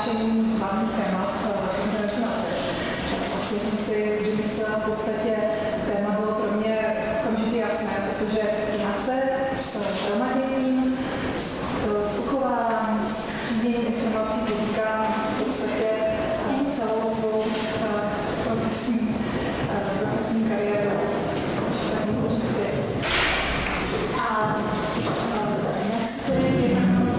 natáčení hlavních témat internacionalizace. Vlastně jsem si vymyslela v podstatě, téma bylo pro mě okamžitě jasné, protože já se s hromaděním, s uchováním, s tříděním informací potýkám v podstatě celou svou profesní kariéru. A dnes tedy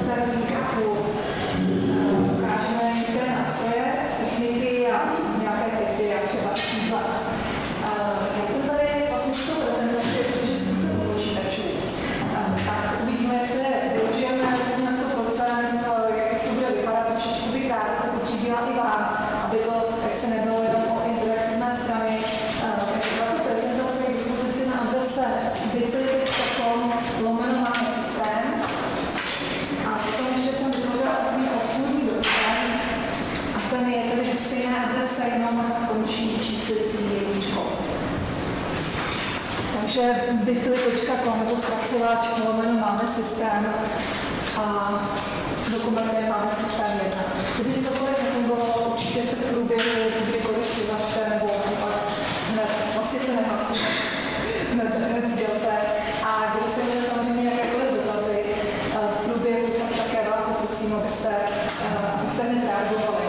ukážeme některé nástroje, techniky a nějaké techniky, jak třeba zpívat. Jak jsem tady vlastně s tou prezentaci, protože jsem to počítačů, tak uvidíme, jestli využijeme na 100%, jak to bude vypadat, trošičku bych ráda to potřídila i vám, aby to, jak se nebylo jenom o interakci z mé strany. Tato prezentace je k dispozici na adrese bit.com/systém. A potom ještě jsem vytvořila takový obchodní dokument a ten je tedy stejné adrese, jenom končí číslicí jedničkou. Takže bit.com nebo zpracovač /máme systém a dokumenty máme systém 1. Kdyby cokoliv nefungovalo, určitě se v průběhu kdykoliv přihlašte nebo hned, vlastně se nehlasíme, hned sdělte. A kdybyste měli samozřejmě jakékoliv dotazy v průběhu, tak také vás poprosím, abyste mi reagovali.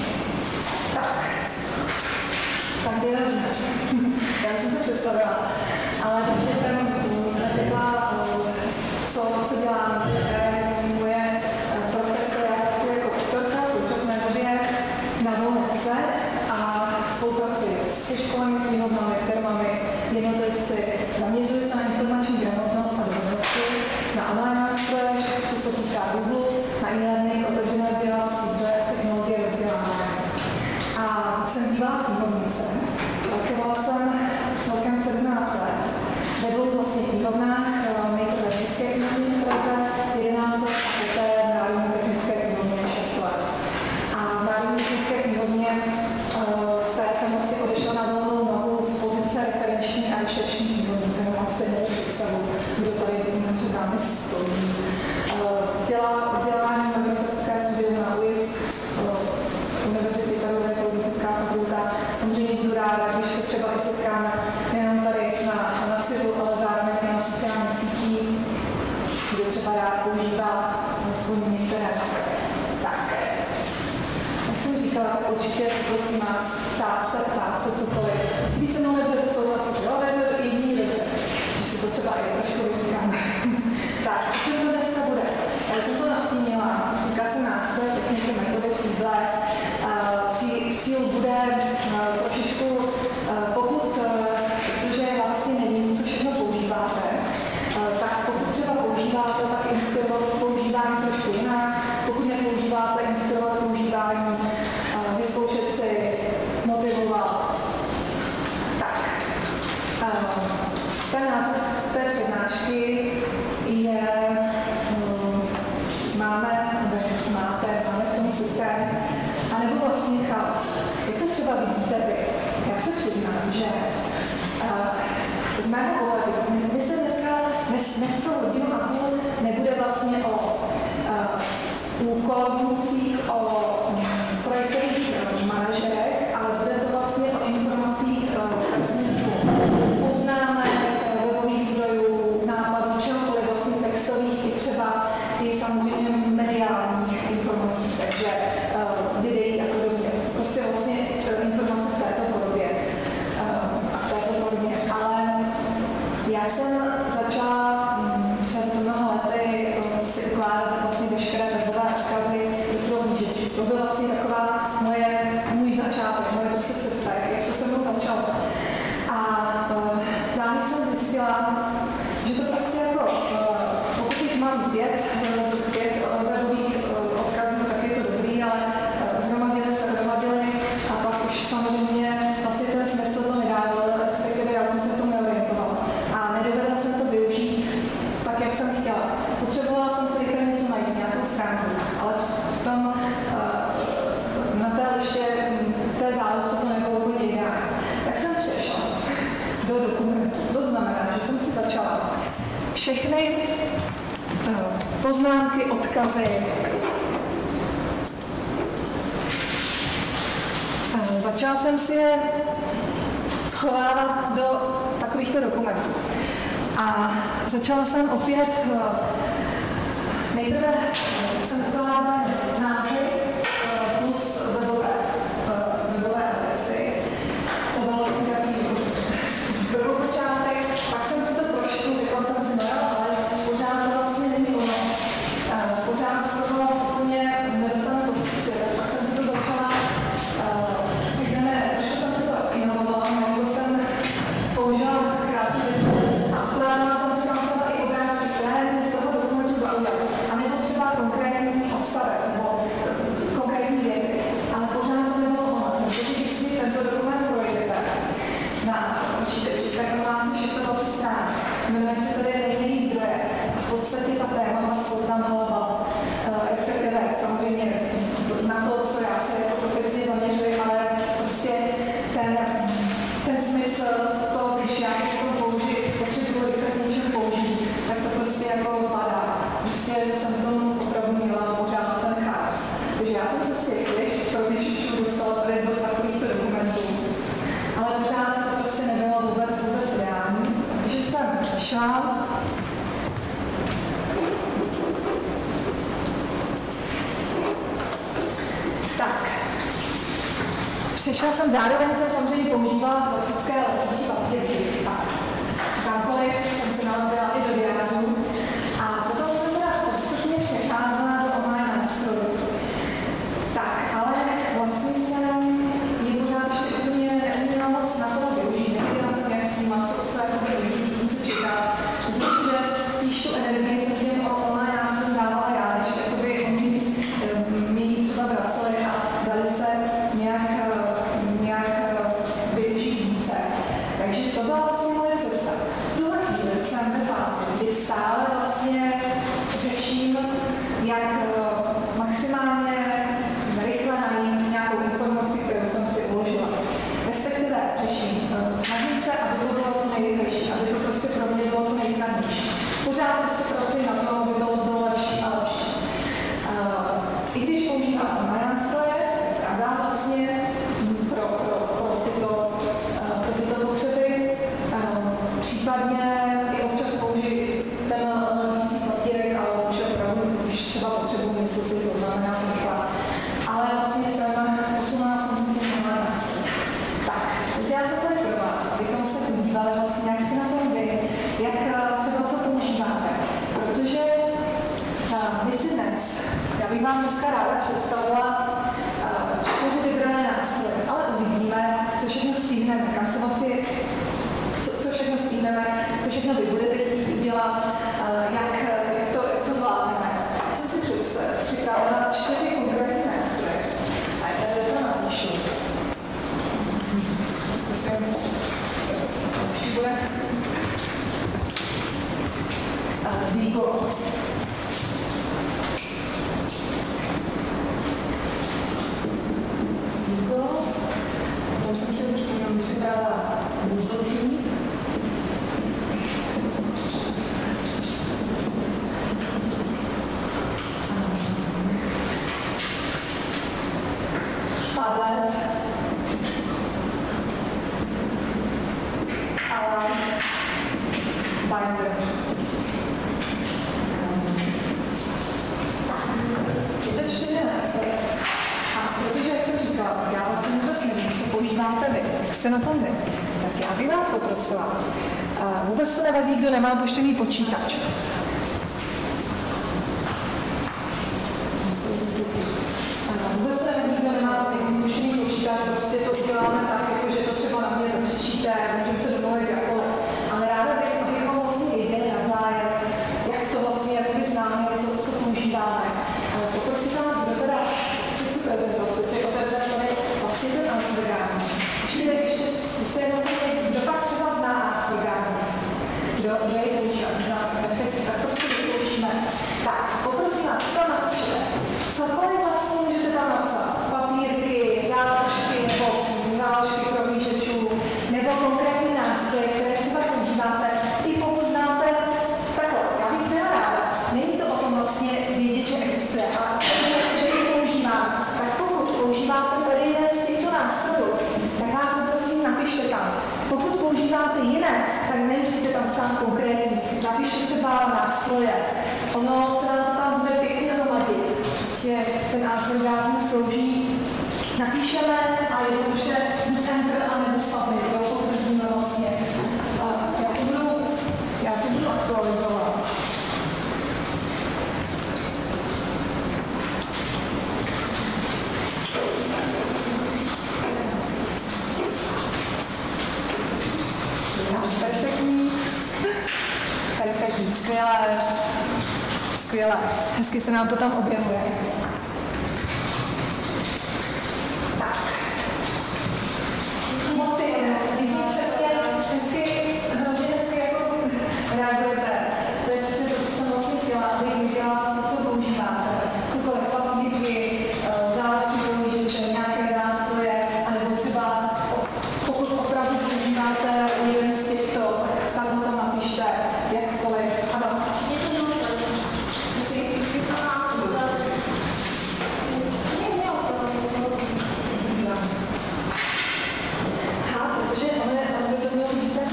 Tak výrazně. Já jsem se představila, ale když jsem řekla, co dělám, moje profese, já pracuji jako doktorka v současné době na volné a spolupracuji se školami, knihovnami, firmami, jednotlivci, zaměřuji se na informační gramotnost a dovednosti, na online nástroje, co se týká Google, na e-learning, otevřené vzdělávací zdroje, technologie ve vzdělávání. A jsem bývalá knihovnice. Pracovala jsem celkem 17 let ve dvou vlastně knihovnách, nejprve v Městské knihovně v Praze 11 let a poté v Národní technické knihovně 6 let. A v Národní technické knihovně jsem vlastně odešla na volnou nohu z pozice referenční a rešeršní knihovnice, mám se mou představu, kdo tady před námi stojí. Vzdělání magisterské studium na UIS, Univerzity Karlovy, Politická fakulta. Samozřejmě budu ráda, když se třeba i setkáme nejen tady na světu, ale zároveň i na sociálních sítích, kde třeba já používám aspoň některé. Tak, jak jsem říkala, tak určitě prosím vás ptát se cokoliv. Když se mnou nebudete souhlasit, jo, to je jediný dobře, že si to třeba i trošku vyříkáme. Tak, co to dneska bude? Já jsem to nastínila, říká se nástroj, techniky, metody, fíble. Cíl bude trošičku, protože já vlastně nevím, co všechno používáte, tak pokud třeba používáte, tak inspirovat používání trošku jinak, pokud nepoužíváte, inspirovat používání, vyzkoušet si, motivovat. Tak, ten název té přednášky je, máme v tom systém, a nebo vlastně chaos. Jak to třeba vidíte vy? Já se přiznám, že z mého pohledu, my se dnes to hodinu a půl nebude vlastně o úkolnících, o projektových manažerech, ale bude to vlastně o informacích v smyslu poznámek, webových zdrojů, nápadů, čehokoliv vlastně textových i třeba i samozřejmě mediálních informací, takže videí a podobně. Prostě vlastně informace v této podobě a v této podobě. Ale já jsem začala před mnoha lety si ukládat vlastně veškeré webové odkazy do prohlížečů. To byl vlastně taková můj začátek, moje prostě cesta, jak to se mnou začalo. A zároveň jsem zjistila, že to prostě jako, pokud jich mám 5 webových odkazů, tak je to dobrý, ale hromadily a pak už samozřejmě vlastně ten smysl to nedával, respektive já jsem se v tom neorientovala. A nedovedla jsem to využít tak, jak jsem chtěla. Potřebovala jsem si rychle něco najít, nějakou stránku, ale v tom, na té liště, té záložce to nebylo úplně ideální. Tak jsem přešla do dokumentu. To znamená, že jsem si začala všechny poznámky, odkazy začala jsem si je schovávat do takovýchto dokumentů. A začala jsem opět, nejprve jsem ukládala názvy plus webové adresy. To bylo vlastně takový prvopočátek, pak jsem si to trošku, řekla jsem si, no jo, ale pořád to vlastně není ono. Pořád z toho úplně nedostane koncepci, pak jsem si to začala, řekneme, trošku jsem si to inovovala, nebo jsem použila krátký a ukládala jsem si tam třeba i obrázky, které mě z toho dokumentu zaujaly. A nebo třeba konkrétní odstavec, nebo konkrétní věty. Ale pořád to nebylo ono, protože když si tento dokument projdete na počítači, tak má asi 620 strán. Jmenuje se tady nejjiný zdroje. A v podstatě ta témata jsou tam hlava, respektive samozřejmě na to, co já se jako profesně zaměřuji, ale prostě ten smysl toho, když já potřebuji rychle k něčemu použít, tak to prostě jako padá. Prostě jsem tomu opravdu měla pořád ten chaos. Takže já jsem se z těch pro vyšičů dostala tady do takovýchto dokumentů. Ale pořád to prostě nebylo vůbec reální. Takže jsem přišla. Tak. Přešla jsem, zároveň jsem samozřejmě používala klasické letící papírky. Kamkoliv jsem se naladila i do diářů. A potom jsem teda postupně přecházela do online nástrojů. Tak, ale vlastně jsem ji pořád ještě úplně neuměla moc na to využít. Nevěděla jsem, jak snímat, co jako vidí, co čeká. Myslím si, že spíš tu energii jsem těm online nástrojům dávala já, než jakoby oni mi třeba vraceli a dali se nějak využít více. Takže to byla vlastně moje cesta. V tuhle chvíli jsem ve fázi, kdy stále vlastně řeším, jak maximálně rychle najít nějakou informaci, kterou jsem si uložila. Respektive řeším. Snažím se, aby to bylo co nejrychlejší, aby to prostě pro mě bylo co nejsnadnější. Pořád prostě pracuji na tom, aby to bylo lepší a lepší. I když používám online nástroje, pravda vlastně pro tyto potřeby, případně i občas použiji ten letící papírek, ale už opravdu, když třeba potřebuji něco si to znamená rychle. Ale vlastně posunula jsem se tím online nástroje. Tak, teď já jsem tady pro vás, abychom se podívali vlastně, jak si na tom vy, jak třeba co používáte. Protože my si dnes, já bych vám dneska ráda představila 4 vybrané nástroje, ale uvidíme, co všechno stihneme, kam se vlastně, co všechno stihneme, co všechno vy budete chtít udělat, jak to zvládneme. Já jsem si připravila 4 konkrétní nástroje. A tady to napíšu. Zkusím, lepší bude. Výkon. Potom jsem si připravila důvodní. Padlet. Ale binder. Je to 4 nástroje. A protože, jak jsem říkala, já vlastně vůbec nevím, co používáte vy, jak jste na tom vy, tak já bych vás poprosila. Vůbec to nevadí, kdo nemá puštěný počítač. Vůbec se nevadí, kdo nemá puštěný počítač, prostě to uděláme tak, jako, že to třeba na mě zakřičíte, můžeme se domluvit jakkoliv. Ale ráda bych, abychom vlastně věděli navzájem, jak to vlastně jakoby s námi, co používáme. Poprosím vás, kdo teda přes tu prezentaci si otevře tady vlastně ten Amsterdam. Čili ještě zkuste jenom kdo pak třeba zná Amsterdam. Kdo je používá, zná, tak napíšeme a jednoduše buď enter a nebo submit, jo, potvrdíme vlastně. Já to budu aktualizovat. Perfektní, skvělé, hezky se nám to tam objevuje. Tak. Moc vidím přesně, hrozně hezky jako reagujete. To je přesně to, co jsem vlastně chtěla, abych viděla to, co používáte. Cokoliv, papíry, záleží použíče, nějaké nástroje, anebo třeba pokud opravdu používáte jeden z těchto, tak ho tam napište, jakkoliv. Adam. Protože ono by to mělo být zde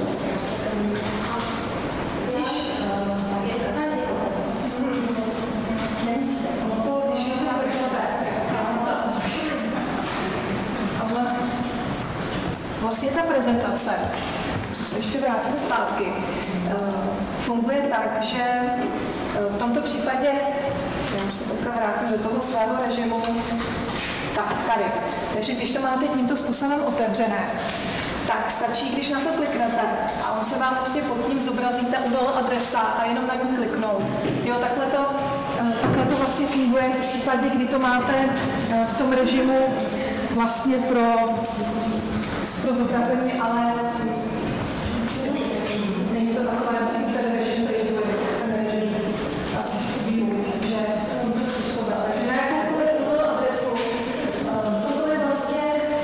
nemusíte. Ono to, když je to ale vlastně ta prezentace, se ještě vrátím zpátky, funguje tak, že v tomto případě, já se teďka vrátím do toho svého režimu, tak tady. Takže když to máte tímto způsobem otevřené, tak stačí, když na to kliknete a on se vám vlastně pod tím zobrazí ta URL adresa a jenom na ní kliknout. Jo, takhle to vlastně funguje v případě, kdy to máte v tom režimu vlastně pro zobrazení, ale není to takové ten režim, ten režim výuky, takže tímto způsobem. Takže na jakoukoliv URL adresu, cokoliv vlastně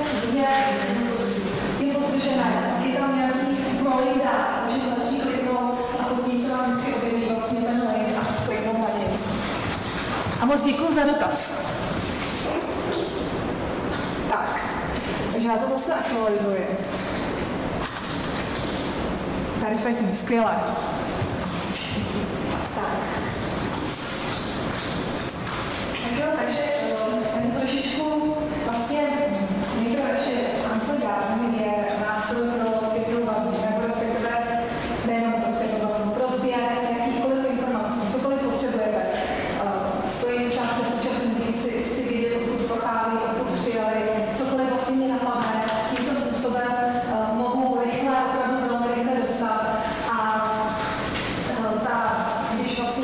je podtržené, je tam nějaký rolling dát, takže stačí kliknout a pod tím se vám vždycky objeví vlastně ten link a kliknout na něj. A moc děkuji za dotaz. Tak, takže já to zase aktualizuji. Perfektní, skvělé. Takže trošičku vlastně nejprve ještě Ansel Garden je nástroj pro zpětnou vazbu, nebo respektive nejenom pro zpětnou vazbu, pro sběr jakýchkoliv informací, cokoliv potřebujete. Stojí třeba před účastníky, chci vědět, odkud prochází, odkud přijeli, cokoliv vlastně mě napadne, tímto způsobem mohu rychle, opravdu velmi rychle dostat. A když vlastně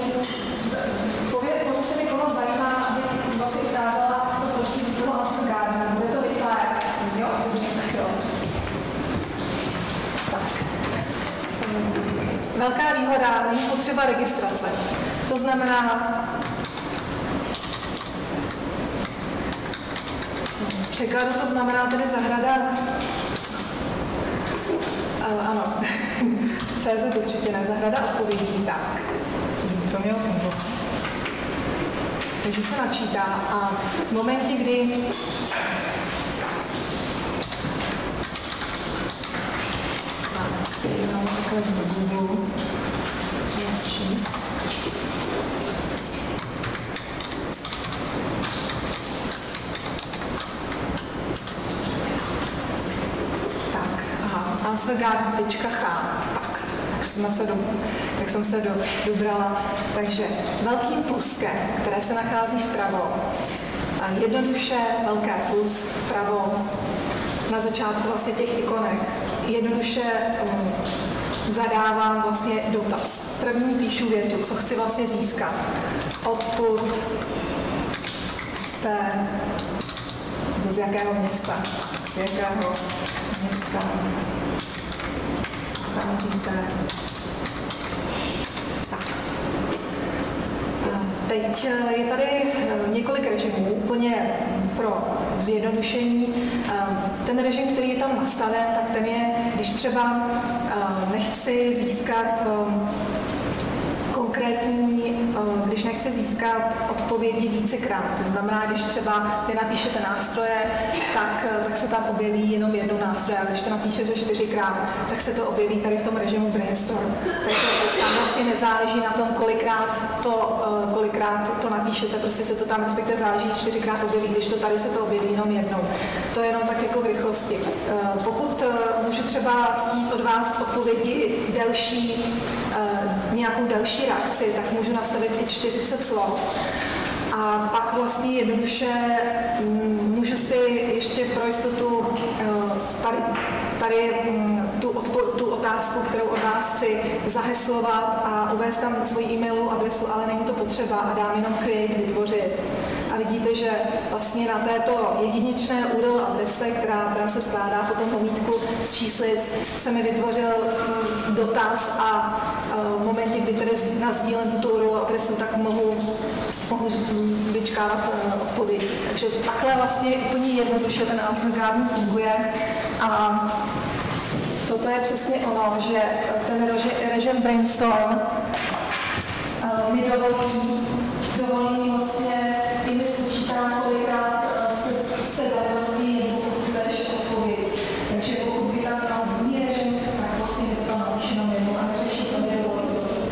se mi koho zajímá, abych vlastně ukázala to prostředí toho Ansel Gardena, bude to rychlé. Jo, dobře, tak jo. Tak. Velká výhoda, není potřeba registrace. To znamená, překladu to znamená tedy zahrada, ano, CZ určitě ne, zahrada odpovědí, tak, to mělo fungovat. Takže se načítá a v momentě, kdy mám takhle z Google, answergarden.ch. Tak jsem se dobrala. Takže velkým pluskem, které se nachází vpravo, a jednoduše velké plus vpravo na začátku vlastně těch ikonek. Jednoduše zadávám vlastně dotaz. První píšu větu, co chci vlastně získat. Odkud jste, z jakého města, pocházíte. Tak. Teď je tady několik režimů, úplně pro zjednodušení. Ten režim, který je tam nastaven, tak ten je, když třeba nechci získat když nechci získat odpovědi vícekrát. To znamená, když třeba vy napíšete nástroje, tak se tam objeví jenom jedno nástroje, a když to napíšete 4krát, tak se to objeví tady v tom režimu brainstorm. Takže tam vlastně nezáleží na tom, kolikrát to napíšete, prostě se to tam respektive záleží 4krát objeví, když to tady se to objeví jenom jednou. To je jenom tak jako v rychlosti. Pokud můžu třeba chtít od vás odpovědi nějakou další reakci, tak můžu nastavit i 40 slov. A pak vlastně jednoduše můžu si ještě pro jistotu tady tu otázku, kterou od vás chci zaheslovat a uvést tam svoji e-mailovou adresu, ale není to potřeba a dám jenom create, vytvořit. A vidíte, že vlastně na této jedinečné URL adrese, která se skládá potom omítku z číslic, se mi vytvořil dotaz a v momentě, kdy tedy nasdílem tuto URL adresu, tak mohu vyčkávat odpovědi. Takže takhle vlastně úplně jednoduše ten Answer Garden funguje a toto je přesně ono, že ten režim Brainstorm mi dovolí mi vlastně i mi spočítá, kolikrát jste dali vlastně jednu odpověď. Takže pokud by tam měl druhý režim, tak vlastně by to tam napíšeno jednou a neřeší to nedovolí.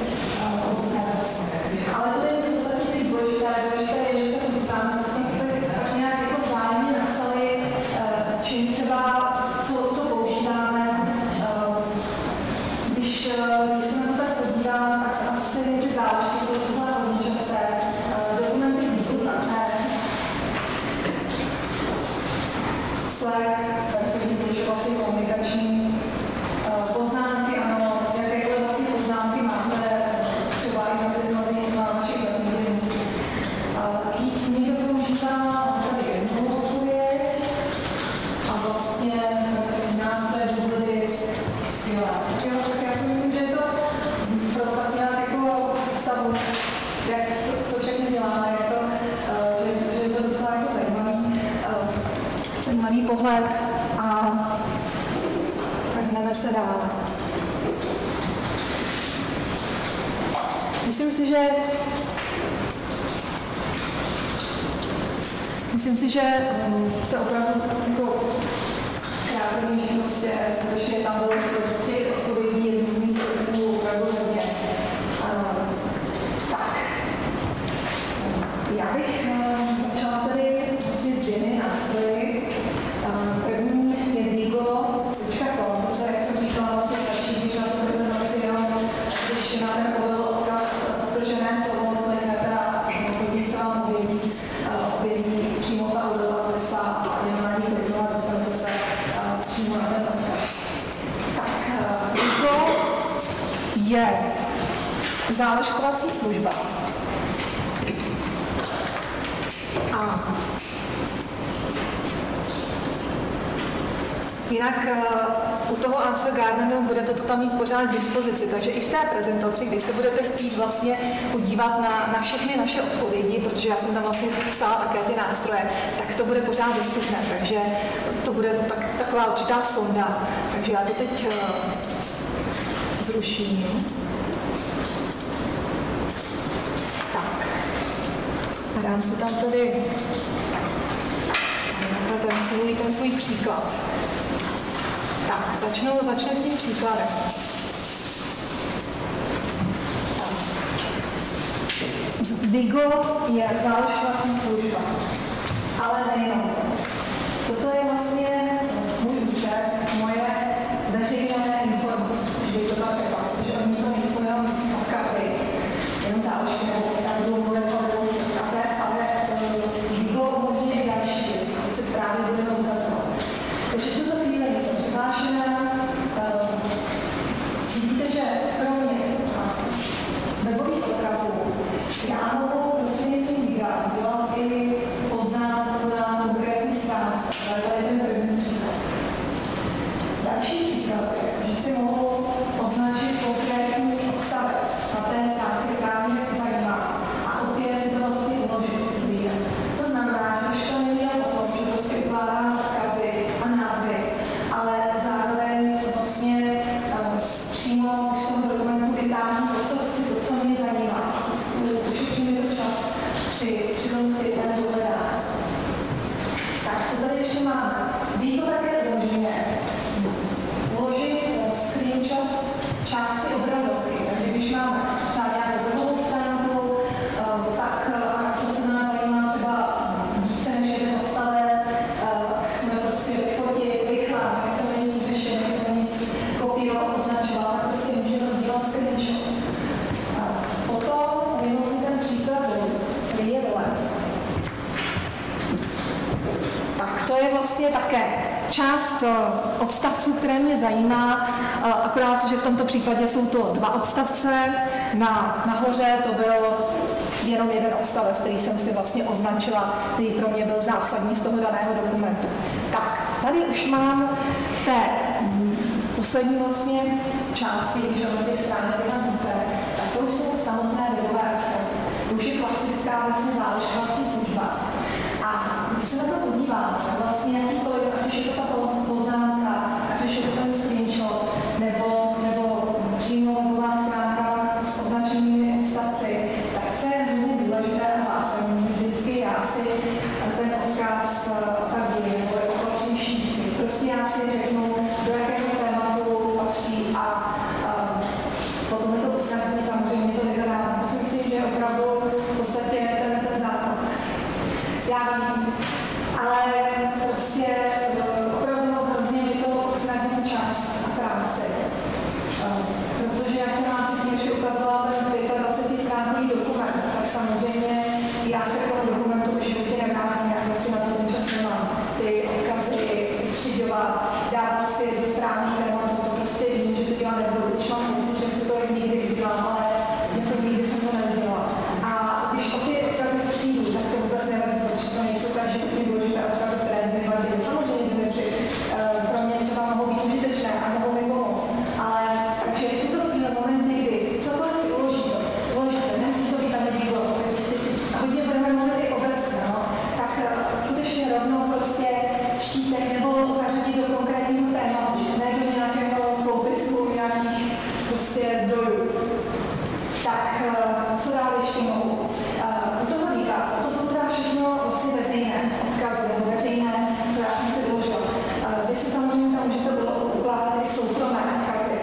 Ale to je v podstatě teď důležité, je, že se to ptáme, co jsme si tak nějak jako vzájemně napsali, čím třeba, co používáme. Když se na to tak podívám, tak asi ty záležky jsou docela hodně časté. Dokumenty Google Planner, Slack, což je vlastně komunikační poznámky, ano, jakékoliv vlastně poznámky máte třeba i mezi na našich zařízení. Někdo používá tady jednou odpověď a vlastně nástroje Google Disk skvělé. Tak já si myslím, že je to pro tak nějak jako představu, co všechno děláme, že je to docela jako zajímavý pohled a jdeme se dál. Myslím si, že jste opravdu jako kreativní, že prostě skutečně tam bylo těch odpovědí různých typů opravdu hodně. Tak, já bych začala tady vlastně s 2 nástroji. První je Digo.com, to se, jak jsem říkala, vlastně stačí, když na to prezentaci jenom, když na ten odkaz odtržené slovo kliknete a hodně se vám objeví přímo ta URL adresa a jenom kliknout a dostanete se přímo na ten odkaz. Tak, Digo je záložkovací služba. A jinak u toho Answer Gardenu budete to tam mít pořád k dispozici, takže i v té prezentaci, když se budete chtít vlastně podívat na všechny naše odpovědi, protože já jsem tam vlastně psala také ty nástroje, tak to bude pořád dostupné, takže to bude taková určitá sonda. Takže já to teď zruším. Tak. A dám si tam tedy ten svůj příklad. Tak, začnu tím příkladem. Digo je záložkovací služba, ale nejenom. Toto je vlastně můj účet, moje veřejné informace, že to tam třeba, protože oni to nejsou jenom odkazy, jenom záložky, nebo tam budou mluvit o odkaze, ale Digo umožňuje i další věci, to si právě budeme ukazovat. Takže v tuto chvíli jsem přihlášená. Vidíte, že kromě webových odkazů já mohu prostřednictvím Diga dělat i poznámku na konkrétní stránce. To je ten první příklad. část odstavců, které mě zajímá, akorát, že v tomto případě jsou to 2 odstavce. Nahoře to byl jenom jeden odstavec, který jsem si vlastně označila, který pro mě byl zásadní z toho daného dokumentu. Tak, tady už mám v té poslední vlastně části, když o těch stránek je tam více, tak to už jsou samotné webové odkazy. To už je klasická vlastně záložkovací služba. A když se na to podívám, tak vlastně jakýkoliv, ať už je to ta poznámka, ať už je to ten screenshot, nebo přímo webová stránka s označenými odstavci, tak co je hrozně důležité a zásadní, vždycky já si ten odkaz opravdu nebo opatří šípky. Prostě já si řeknu, do jakého tématu patří a potom je to usnadní, samozřejmě to vyhledávám. To si myslím, že je opravdu v podstatě ten základ. Já vím, ale prostě opravdu hrozně mi to usnadní čas a práci. Protože jak jsem vám předtím ještě ukazovala ten 25 stránkový dokument, tak samozřejmě já se k tomu dokumentu v životě nevrátím, jak prostě na ten čas nemám. Ty odkazy přidělat, dávat si do správných tématů, to prostě vím, že to dělat nebudu. Když mám pocit, že si to někdy udělám, ale jako nikdy jsem to neudělala. A když o ty odkazy přijdu, tak to vůbec nevadí, protože to nejsou tak životně důležité odkazy, které by vadily. Samozřejmě pro mě třeba mohou být užitečné a mohou mi pomoct. Ale takže v tuto chvíli momenty, kdy cokoliv si uložíte, nemusí to být tam někdo, hodně budeme mluvit i obecně, no, tak skutečně rovnou prostě štítek nebo zařadit do konkrétního tématu, ne do nějakého soupisu, nějakých prostě zdrojů. Tak co dál ještě mohu? U toho líka, to jsou teda všechno vlastně veřejné odkazy, nebo veřejné, co já jsem si doložila. Vy si samozřejmě tam můžete ukládat i soukromé odkazy.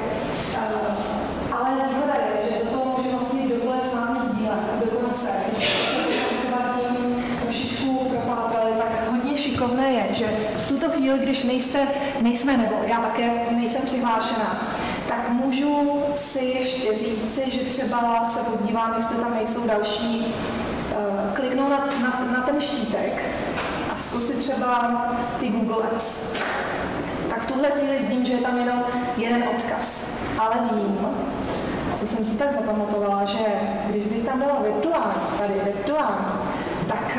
Ale výhoda je, že toto může vlastně kdokoliv s vámi sdílet. Dokonce, když se třeba tím trošičku propátrali, tak hodně šikovné je, že v tuto chvíli, když nejsme, nebo já také nejsem přihlášená, tak můžu si ještě říci, že třeba se podívám, jestli tam nejsou další, kliknout na ten štítek a zkusit třeba ty Google Apps. Tak v tuhle chvíli vidím, že je tam jenom jeden odkaz. Ale vím, co jsem si tak zapamatovala, že když bych tam dala virtuální, tak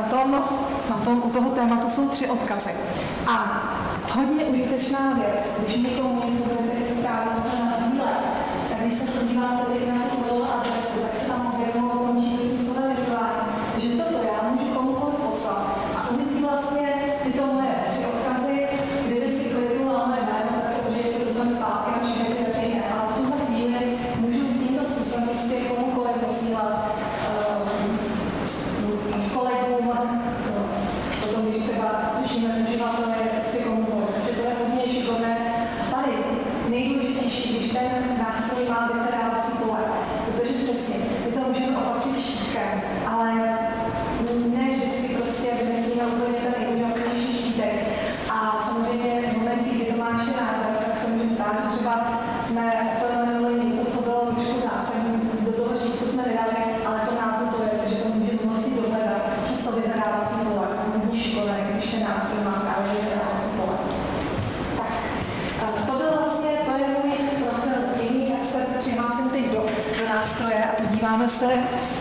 na tom u toho tématu jsou 3 odkazy. A hodně užitečná věc, když někomu něco budete právě nasdílet, tak když se podívám tady na tu mail adresu, tak se tam objevilo končí slovem virtuální, že toto já můžu komukoliv poslat. A uvidí vlastně tyto moje 3 odkazy, kdyby si kliknul na moje jméno, tak se může si dostat zpátky na všechny ty veřejné. Ale v tuhle chvíli můžu tímto způsobem prostě komukoliv zasílat kolegům, potom když třeba řešíme s uživateli, si komukoliv. Takže to je hodně šikovné. Tady nejdůležitější, když ten nástroj má vyhledávací pole, protože přesně, my to můžeme opatřit štítkem, ale ne vždycky prostě vymyslíme úplně ten nejúžasnější štítek. A samozřejmě v momenty, kdy to má ještě název, tak se může stát, že třeba jsme pojmenovali něco, co bylo trošku zásadní, do toho štítku jsme vydali, ale to názvu to je, že to může vlastně dohledat číslo vyhledávací pole. Hodně šikovné, když ten nástroj má právě vyhledávací pole. Tak, to byl vlastně, to je můj profil Jamie, já se přihlásím teď do nástroje a podíváme se.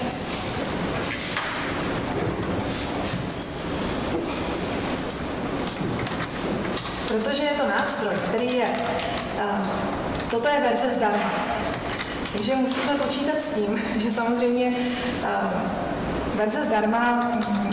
Protože je to nástroj, který je, toto je verze zdarma. Takže musíme počítat s tím, že samozřejmě verze zdarma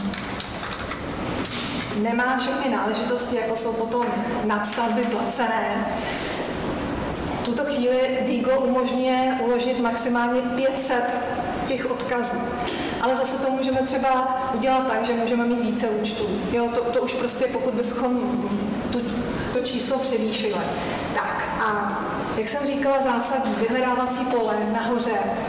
nemá všechny náležitosti, jako jsou potom nadstavby placené. V tuto chvíli Diigo umožňuje uložit maximálně 500 těch odkazů. Ale zase to můžeme třeba udělat tak, že můžeme mít více účtů. Jo, to už prostě, pokud bychom to číslo převýšili. Tak a jak jsem říkala, zásadní vyhledávací pole nahoře.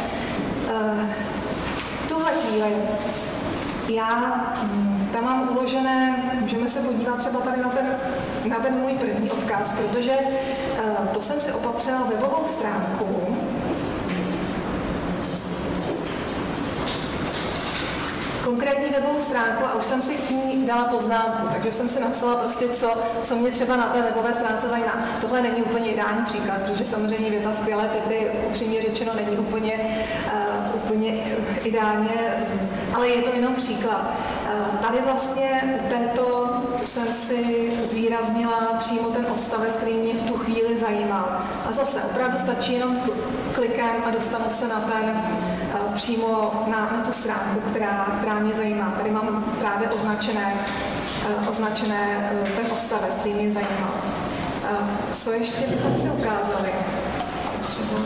V tuhle chvíli já tam mám uložené, můžeme se podívat třeba tady na ten můj první odkaz, protože to jsem si opatřila webovou stránku. konkrétní webovou stránku a už jsem si k ní dala poznámku, takže jsem si napsala prostě, co mě třeba na té webové stránce zajímá. Tohle není úplně ideální příklad, protože samozřejmě věta skvělé typy, upřímně řečeno, není úplně ideálně, ale je to jenom příklad. Tady vlastně u této jsem si zvýraznila přímo ten odstavec, který mě v tu chvíli zajímal. A zase opravdu stačí jenom klikem a dostanu se na ten přímo na tu stránku, která mě zajímá. Tady mám právě označené ten odstavec, který mě zajímal. Co ještě bychom si ukázali? Třeba.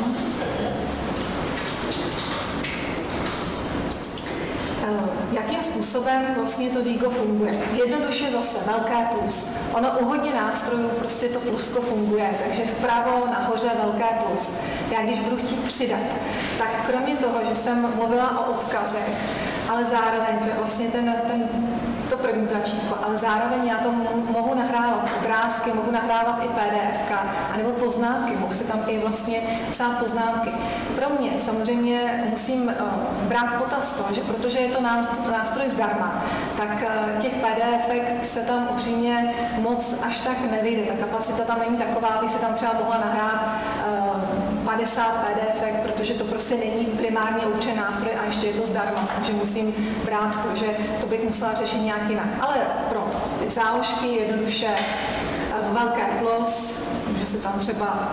Jakým způsobem vlastně to DIGO funguje. Jednoduše zase velké plus. Ono u hodně nástrojů prostě to plusko funguje, takže vpravo nahoře velké plus. Já když budu chtít přidat, tak kromě toho, že jsem mluvila o odkazech, ale zároveň vlastně to první tlačítko, ale zároveň já to mohu nahrávat obrázky, mohu nahrávat i PDF, anebo poznámky, mohu si tam i vlastně psát poznámky. Pro mě samozřejmě musím brát potaz to, že protože je to nástroj zdarma, tak těch PDF se tam upřímně moc až tak nevyjde. Ta kapacita tam není taková, aby si tam třeba mohla nahrát 50 PDF, protože to prostě není primárně určený nástroj a ještě je to zdarma, takže musím brát to, že to bych musela řešit nějak jinak. Ale pro ty záložky jednoduše velké plus, můžu si tam třeba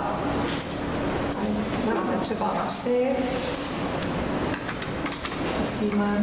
máme třeba asi, musíme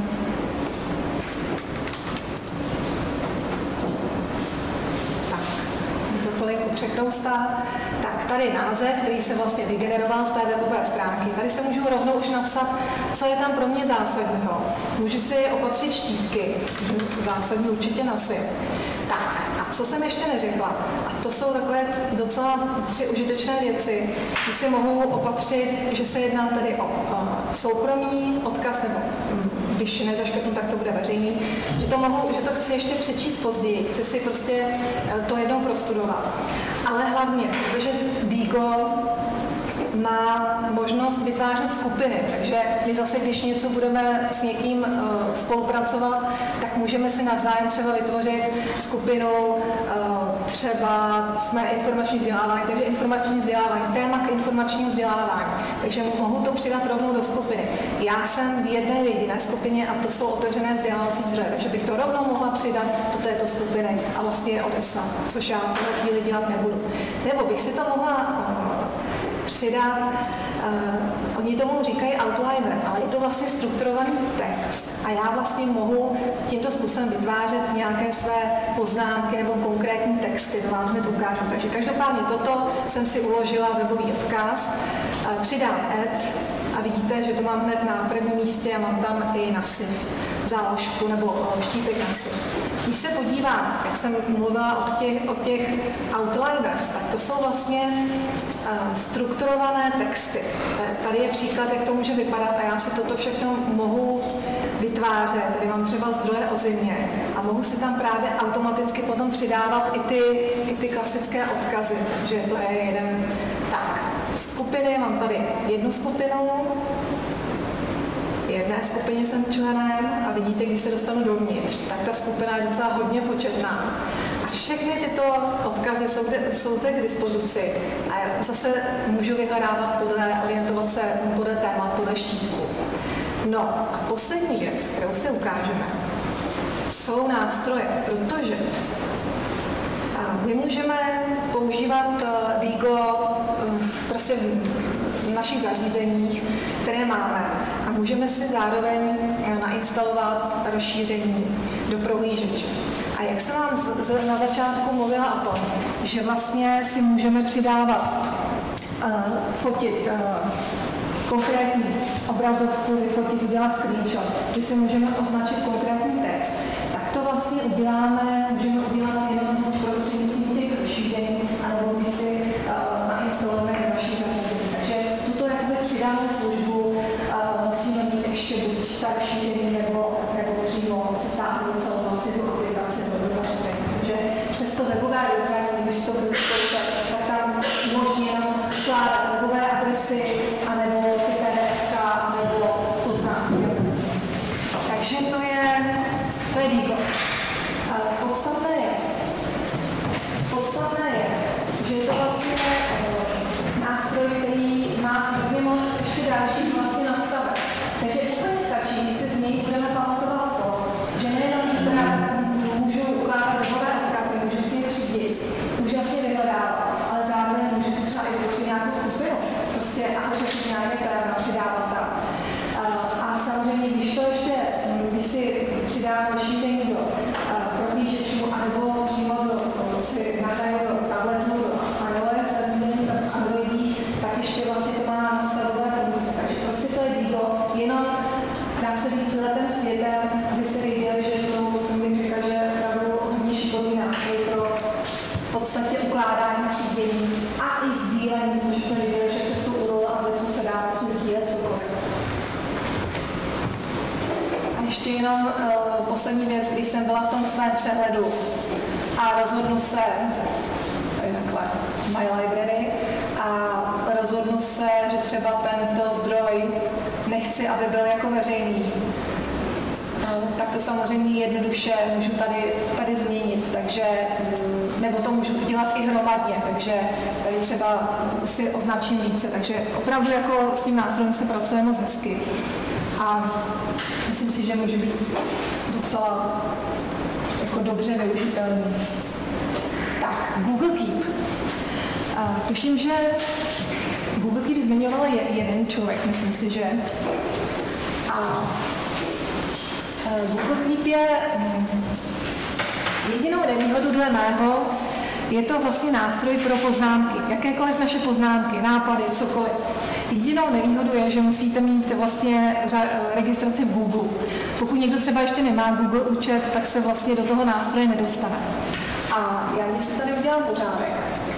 překroustá, tak tady název, který se vlastně vygeneroval z té webové stránky. Tady se můžu rovnou už napsat, co je tam pro mě zásadního. Můžu si opatřit štítky, zásadní určitě nasyp. Tak, a co jsem ještě neřekla, a to jsou takové docela 3 užitečné věci, že si mohu opatřit, že se jedná tady o soukromý odkaz, nebo když nezaškrtnu, tak to bude veřejný, že to chci ještě přečíst později, chci si prostě to jednou prostudovat. Ale hlavně, protože DIGO má možnost vytvářet skupiny, takže my zase, když něco budeme s někým spolupracovat, tak můžeme si navzájem třeba vytvořit skupinu, třeba jsme informační vzdělávání, takže informační vzdělávání, téma k informačnímu vzdělávání, takže mohu to přidat rovnou do skupiny. Já jsem v jedné jediné skupině a to jsou otevřené vzdělávací zdroje, takže bych to rovnou mohla přidat do této skupiny a vlastně je odeslat, což já v této chvíli dělat nebudu. Nebo bych si to mohla přidat, oni tomu říkají outliner, ale je to vlastně strukturovaný text a já vlastně mohu tímto způsobem vytvářet nějaké své poznámky nebo konkrétní texty, to vám hned ukážu. Takže každopádně toto jsem si uložila webový odkaz, přidám add a vidíte, že to mám hned na prvním místě a mám tam i nasyp, záložku nebo štítek nasyp. Když se podívám, jak jsem mluvila o těch outliners, tak to jsou vlastně strukturované texty. Tady je příklad, jak to může vypadat a já si toto všechno mohu vytvářet. Tady mám třeba zdroje o zimě a mohu si tam právě automaticky potom přidávat i ty klasické odkazy, takže to je jeden. Tak, skupiny, mám tady jednu skupinu, jedné skupině jsem členem a vidíte, když se dostanu dovnitř, tak ta skupina je docela hodně početná. A všechny tyto odkazy jsou zde k dispozici a já zase můžu vyhledávat orientovat se podle témat, podle štítku. No a poslední věc, kterou si ukážeme, jsou nástroje, protože my můžeme používat DIGO prostě v našich zařízeních, které máme. A můžeme si zároveň nainstalovat rozšíření do prohlížeče. A jak jsem vám na začátku mluvila o tom, že vlastně si můžeme přidávat, fotit konkrétní obrazovku, vyfotit, udělat screenshot, že si můžeme označit konkrétní text, tak to vlastně můžeme udělat jenom prostřednictvím těch rozšíření, anebo když si nainstalujeme do vaší zařízení. Takže tuto jakoby přidanou službu musíme mít ještě buď ta rozšíření, nebo přímo se stáhnout celou vlastně tu aplikaci do zařízení. Takže přes to webové rozhraní, když to budu zkoušet, tak tam možná jenom skládat webové adresy, anebo ty PDF, anebo poznámky. Takže to je je Digo? Podstatné je, že je to vlastně nástroj, který má hrozně moc ještě další vlastně nadstavek. Takže úplně stačí, když si z něj budeme pamatovat to, že nejenom teda můžu ukládat webové odkazy, můžu si je třídit, můžu si je vyhledávat, ale zároveň můžu si třeba i vytvořit nějakou skupinu prostě a přesně nějaké téma přidávat tam. A samozřejmě, když si přidám šíření do prohlížečů anebo přímo si nahrají do tabletu, do iOS zařízení, tak v Androidích, tak ještě vlastně to má nastavové funkce. Takže prostě to je Digo, jenom dá se říct celý ten světem, aby se věděli, že to bych řekla, že je opravdu hodně šikovný nástroj pro v podstatě ukládání, třídění a i sdílení, protože jsme viděli, že přes tu URL adresu se dá vlastně sdílet cokoliv. Ještě jenom poslední věc, když jsem byla v tom svém přehledu a rozhodnu se, tady takhle, My Library, a rozhodnu se, že třeba tento zdroj nechci, aby byl jako veřejný, tak to samozřejmě jednoduše můžu tady změnit, takže, nebo to můžu udělat i hromadně, takže tady třeba si označím více, takže opravdu jako s tím nástrojem se pracuje moc hezky. A myslím si, že může být docela jako dobře využitelný. Tak, Google Keep. Tuším, že Google Keep zmiňoval jeden člověk, myslím si, že. A Google Keep je jedinou nevýhodu dle mého, je to vlastně nástroj pro poznámky, jakékoliv naše poznámky, nápady, cokoliv. Jedinou nevýhodu je, že musíte mít vlastně registraci v Google. Pokud někdo třeba ještě nemá Google účet, tak se vlastně do toho nástroje nedostane. A já když si tady udělám pořádek.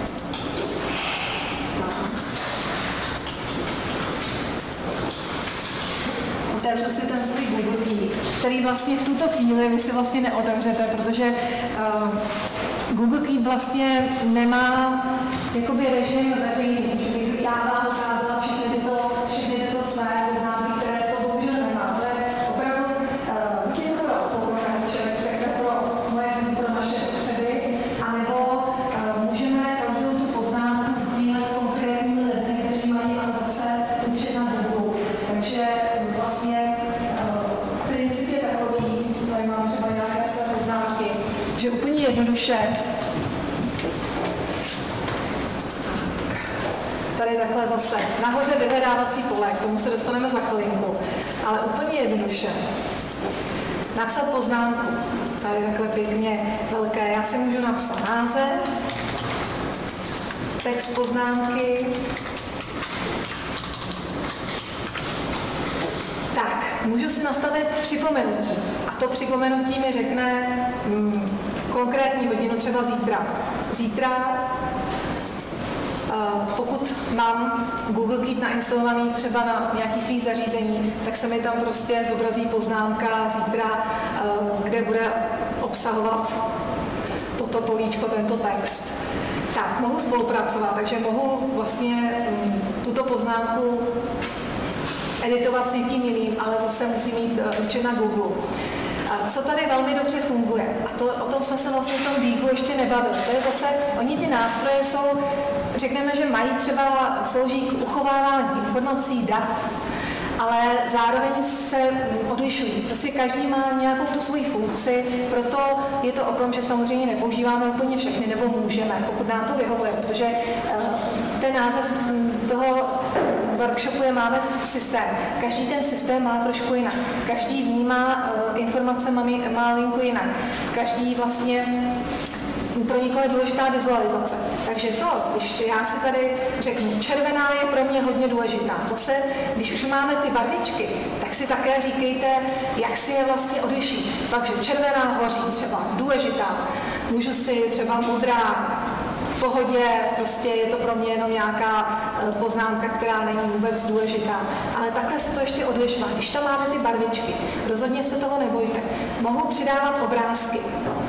Otevřu si ten svůj Google Keep, který vlastně v tuto chvíli vy si vlastně neotevřete, protože Google Keep vlastně nemá jakoby režim veřejný, že bych já vám ukázala všechny tyto své známky, které to bohužel nemá. To je opravdu buď pro soukromé člověk, pro naše potřeby, anebo můžeme každou tu poznámku sdílet s konkrétními lidmi, kteří mají ale zase účet na Google. Takže vlastně princip je takový, tady mám třeba nějaké své poznámky, že úplně jednoduše tady takhle zase nahoře vyhledávací pole, k tomu se dostaneme za chvilinku, ale úplně jednoduše napsat poznámku, tady takhle pěkně velké, já si můžu napsat název, text poznámky, tak, můžu si nastavit připomenutí a to připomenutí mi řekne konkrétní hodinu, třeba zítra. Zítra pokud mám Google Keep nainstalovaný třeba na nějaký svý zařízení, tak se mi tam prostě zobrazí poznámka zítra, kde bude obsahovat toto políčko, tento text. Tak, mohu spolupracovat, takže mohu vlastně tuto poznámku editovat s někým jiným, ale zase musím mít účet na Google. Co tady velmi dobře funguje, a o tom jsme se vlastně v tom Digu ještě nebavili, to je zase, oni ty nástroje jsou, řekneme, že mají třeba slouží k uchovávání informací, dat, ale zároveň se odlišují. Prostě každý má nějakou tu svoji funkci, proto je to o tom, že samozřejmě nepoužíváme úplně všechny, nebo můžeme, pokud nám to vyhovuje, protože ten název toho workshopu je máme systém. Každý ten systém má trošku jinak. Každý vnímá informace malinko jinak. Každý vlastně pro někoho je důležitá vizualizace. Takže to, když já si tady řeknu, červená je pro mě hodně důležitá. Zase, když už máme ty barvičky, tak si také říkejte, jak si je vlastně odlišit. Takže červená hoří třeba důležitá. Můžu si třeba modrá v pohodě, prostě je to pro mě jenom nějaká poznámka, která není vůbec důležitá. Ale takhle se to ještě odlišuje. Když tam máme ty barvičky, rozhodně se toho nebojte. Mohu přidávat obrázky.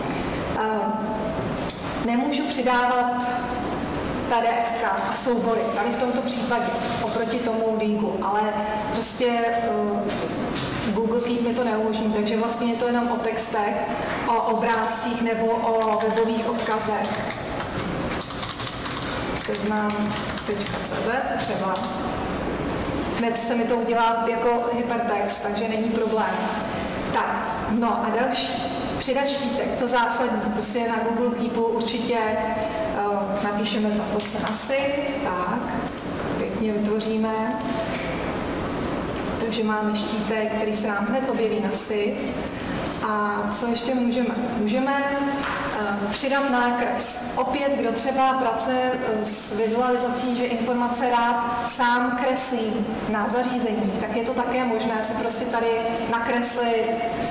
Nemůžu přidávat PDF a soubory, tady v tomto případě, oproti tomu Digu, ale prostě Google Keep mi to neumožní, takže vlastně je to jenom o textech, o obrázcích nebo o webových odkazech. Seznam.cz třeba. Hned se mi to udělá jako hypertext, takže není problém. Tak, no a další. Přidat štítek, to zásadní, prostě na Google Keepu určitě napíšeme tato senasy, tak, pěkně vytvoříme. Takže máme štítek, který se nám hned objeví na SIP. A co ještě můžeme? Můžeme přidat nákres. Opět, kdo třeba pracuje s vizualizací, že informace rád sám kreslí na zařízení, tak je to také možné si prostě tady nakreslit.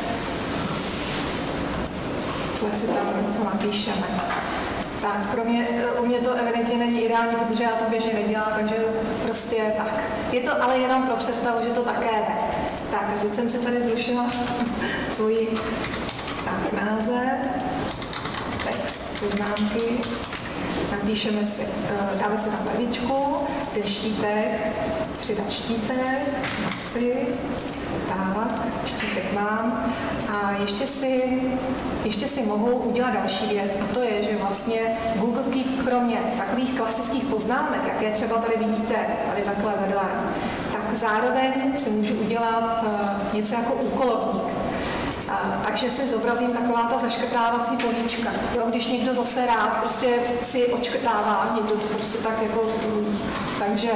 Si tam něco napíšeme. Tak, u mě to evidentně není ideální, protože já to běžně nedělám, takže prostě tak. Je to ale jenom pro představu, že to také jde. Tak, a teď jsem si tady zrušila svůj název, text, poznámky, napíšeme si, dáme si tam barvičku, ten štítek, přidat štítek, asi, tak, štítek mám. A ještě si mohou udělat další věc, a to je, že vlastně Google Keep kromě takových klasických poznámek, jaké třeba tady vidíte, tady takhle vedle, tak zároveň si můžu udělat něco jako úkolovník. Takže si zobrazím taková ta zaškrtávací políčka. Jo, když někdo zase rád prostě si odškrtává, někdo to prostě tak jako, takže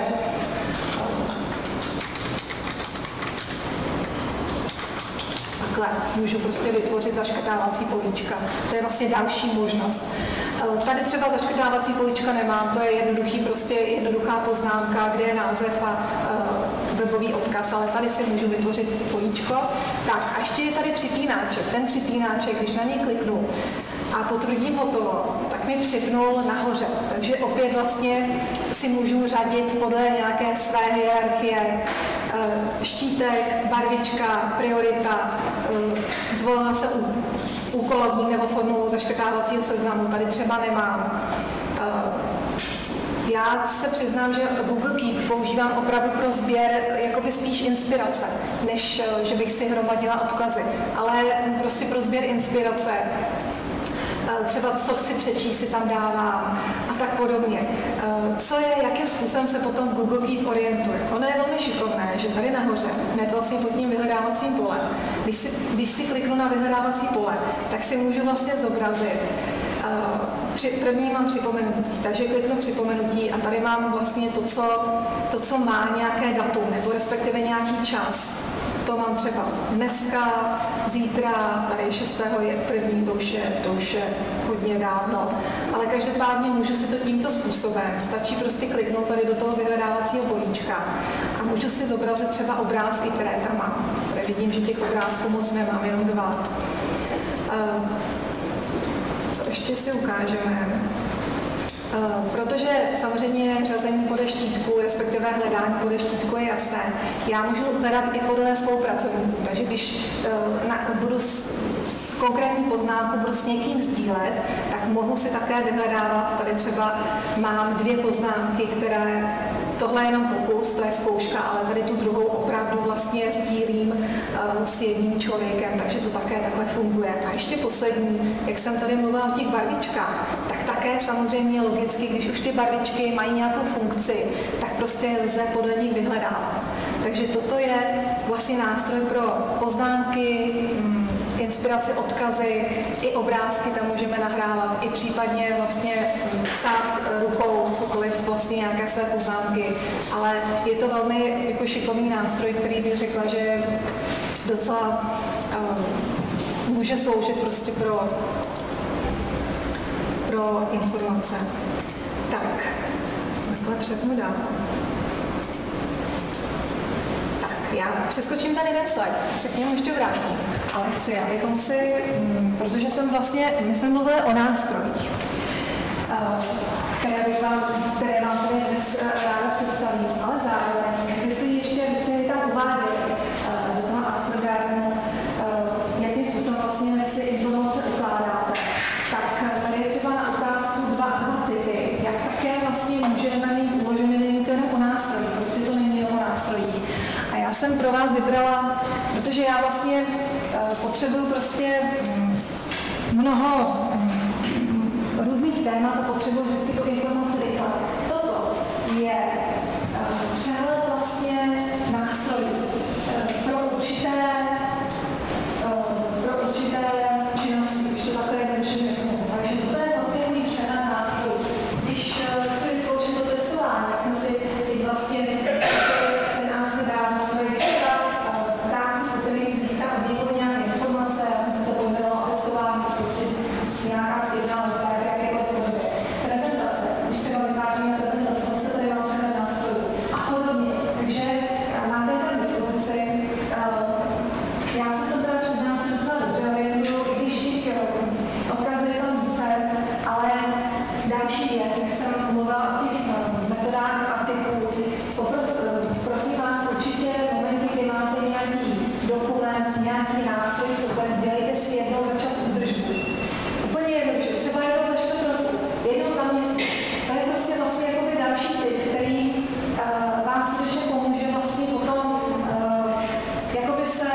můžu prostě vytvořit zaškrtávací políčka. To je vlastně další možnost. Tady třeba zaškrtávací políčka nemám, to je jednoduchá poznámka, kde je název a webový odkaz, ale tady si můžu vytvořit políčko. Tak a ještě je tady připínáček. Ten připínáček, když na něj kliknu a potvrdím hotovo, tak mi připnul nahoře. Takže opět vlastně si můžu řadit podle nějaké své hierarchie. Štítek, barvička, priorita, zvolila se úkolovník nebo formou zaškrtávacího seznamu, tady třeba nemám. Já se přiznám, že Google Keep používám opravdu pro sběr jakoby spíš inspirace, než že bych si hromadila odkazy, ale prostě pro sběr inspirace. Třeba co chci přečíst si tam dávám a tak podobně. Jakým způsobem se potom Google Keep orientuje. Ono je velmi šikovné, že tady nahoře, hned vlastně pod tím vyhledávacím polem, když si kliknu na vyhledávací pole, tak si můžu vlastně zobrazit. První mám připomenutí, takže kliknu připomenutí a tady mám vlastně to, co má nějaké datum, nebo respektive nějaký čas. To mám třeba dneska, zítra, tady 6.1., to už je hodně dávno. Ale každopádně můžu si to tímto způsobem. Stačí prostě kliknout tady do toho vyhledávacího políčka a můžu si zobrazit třeba obrázky, které tam mám. Tady vidím, že těch obrázků moc nemám, jenom 2. Co ještě si ukážeme? Protože samozřejmě řazení podle štítku, respektive hledání podle štítku je jasné. Já můžu hledat i podle spolupracovníků, takže když budu konkrétní poznámku budu s někým sdílet, tak mohu si také vyhledávat. Tady třeba mám 2 poznámky, které tohle je jenom pokus, to je zkouška, ale tady tu druhou opravdu vlastně sdílím s jedním člověkem, takže to také takhle funguje. A ještě poslední, jak jsem tady mluvila o těch barvičkách, tak také samozřejmě logicky, když už ty barvičky mají nějakou funkci, tak prostě lze podle nich vyhledávat. Takže toto je vlastně nástroj pro poznámky, inspiraci, odkazy, i obrázky tam můžeme nahrávat, i případně vlastně psát rukou cokoliv, vlastně nějaké své poznámky, ale je to velmi jako šikovný nástroj, který bych řekla, že docela může sloužit prostě pro informace. Tak, takhle přepnu dál. Já přeskočím ten jeden slide, se k němu ještě vrátím, ale chci, abychom si, protože my jsme mluvili o nástrojích, které vám tady dnes ráda představím, ale zároveň existují ještě, vy si tam uváděli do toho Amsterdamu, jakým způsobem vlastně si informace ukládáte. Tak tady je třeba na ukázku dva typy, jak také vlastně můžeme mít uložený, není to jenom o nástrojích, prostě to není jenom o nástrojích. A já jsem pro vás vybrala protože já vlastně potřebuju prostě mnoho různých témat a potřebuju vždycky tu informaci rychle. Toto je přehled vlastně nástrojů pro určité činnosti, když to takhle jednoduše řeknu. Takže to je vlastně můj přehled nástrojů. Když chci vyzkoušet to testování, jak jsem si teď vlastně ten nástroj dál, to je když práci skupiny si získá od někoho nějaké informace, já jsem si to pojmenovala testování, prostě nějaká světná prezentace, když třeba vytváříme prezentace, zase tady mám přehled nástrojů a podobně. Takže máte tam dispozici. Já se to teda přiznám, jsem docela dobře orientuju, i když těch odkazů je tam více, ale další věc, jak jsem mluvila o těch metodách a typů, prosím vás určitě v momentě, kdy máte nějaký dokument, nějaký nástroj, dělejte si jednou za čas údržbu. Úplně jednoduše, třeba jednou za 4 roku, jednou za měsíc. To je prostě vlastně jakoby další typ, který vám skutečně pomůže vlastně potom jakoby se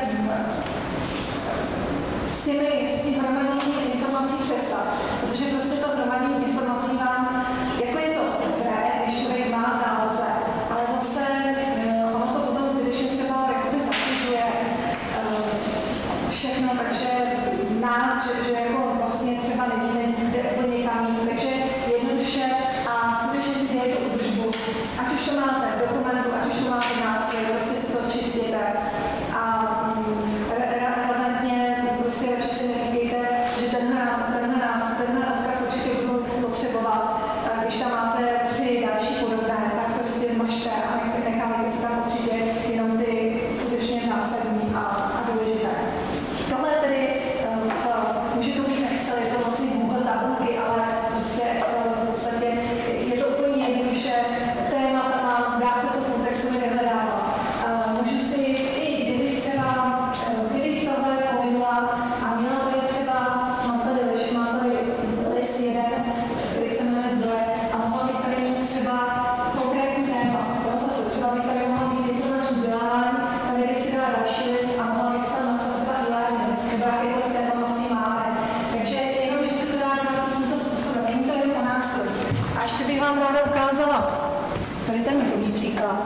s tím hromaděním informací přestat. Protože prostě to hromadění informací vám, jako je to dobré, když člověk má záloze, ale zase ono to potom zbytečně třeba jakoby zatěžuje všechno, takže nás, že jako vlastně třeba nevíme, kde úplně někam jít, takže jednoduše a skutečně si dělejte údržbu. Ať už to máte v dokumentu, ať už to máte v nástroji, prostě si to čistěte a razantně prostě radši si neříkejte, že tenhle odkaz určitě budu potřebovat. Když tam máte 3 další podobné, tak prostě mažte a necháme si tam určitě jenom ty skutečně zásadní a důležité. Tohle tedy může to být Excel, je to vlastně Google tabulky, ale prostě Excel v podstatě je to úplně jednoduše. Témata dá se to v kontextu vyhledávat. Můžu si i kdybych tohle povinula a měla tady třeba, mám tady list jeden, který se jmenuje zdroje, a mohla bych tady mít třeba konkrétní téma. Zase třeba bych tady mohla mít informační vzdělávání, tady bych si dala další list a mohla bych si tam napsat třeba e-learning, nebo jakékoliv téma vlastně máme. Takže jenom, že se to dá dělat tímto způsobem, není to jenom o nástroji. A ještě bych vám ráda ukázala tady ten druhý příklad.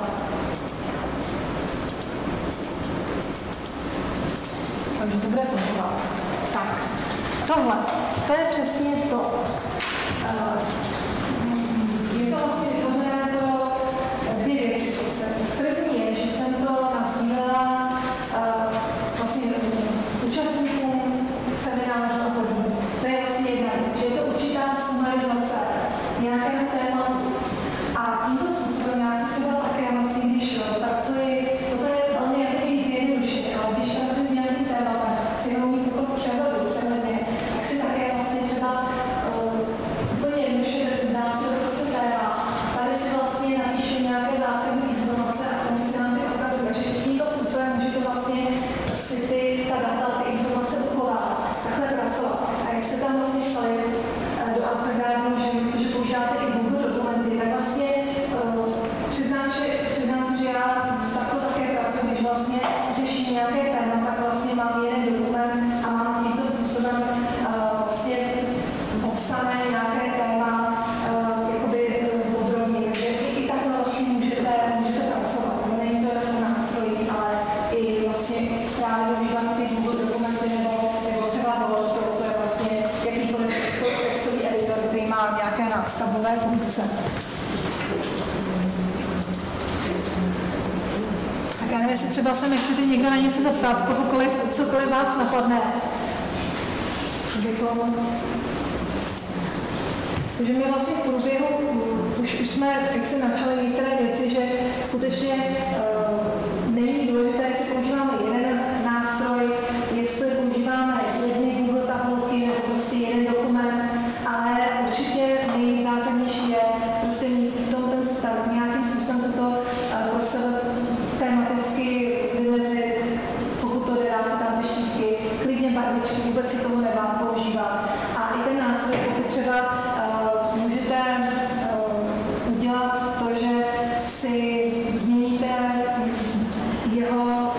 Takže to bude fungovat. Tak, tohle, to je přesně to. Je to vlastně vytvořené pro 2 věci. První je, že jsem to nasdílela vlastně účastníkům seminářů a podobně. To je vlastně jedna, že je to určitá sumarizace nějakého tématu. A tímto způsobem já si třeba také vlastně, když pracuji, toto je velmi jaký zjednodušený, ale když pracuji s nějakým tématem, chci ho mít jako přehledně, tak si také vlastně třeba úplně jednoduše dám si prostě téma. Tady si vlastně napíšu nějaké zásadní informace a tomu si dám ty odkazy. Takže tímto způsobem můžete vlastně si ta data, ty informace uchovávat, takhle pracovat. A jak jste tam vlastně psali do Amsterdamu, že používáte i Google dokumenty, tak vlastně přiznám se, že já takto také pracuji, když vlastně řeším nějaké téma, tak vlastně mám jeden dokument a mám tímto způsobem vlastně popsané nějaké téma jakoby podrobně. Takže i takhle vlastně můžete pracovat. Není to jenom nástroj, ale i vlastně právě využívat ty Google dokumenty nebo třeba Word, to je vlastně jakýkoliv textový editor, který má nějaké nadstavové funkce. Tak já nevím, jestli třeba se nechcete někdo na něco zeptat, kohokoliv, cokoliv vás napadne. Takže my vlastně v průběhu, už jsme jak se načali některé věci, že skutečně není důležité, jestli používáme jeden nástroj, jestli používáme jedny Google tabulky nebo prostě jeden dokument, ale určitě nejzásadnější je prostě mít v tom ten stav, nějakým způsobem se to pro sebe tematicky vymezit, pokud to jde, dát si tam ty štítky, klidně barvičky, vůbec si tomu nebát používat. A i ten nástroj, pokud třeba můžete udělat to, že si změníte jeho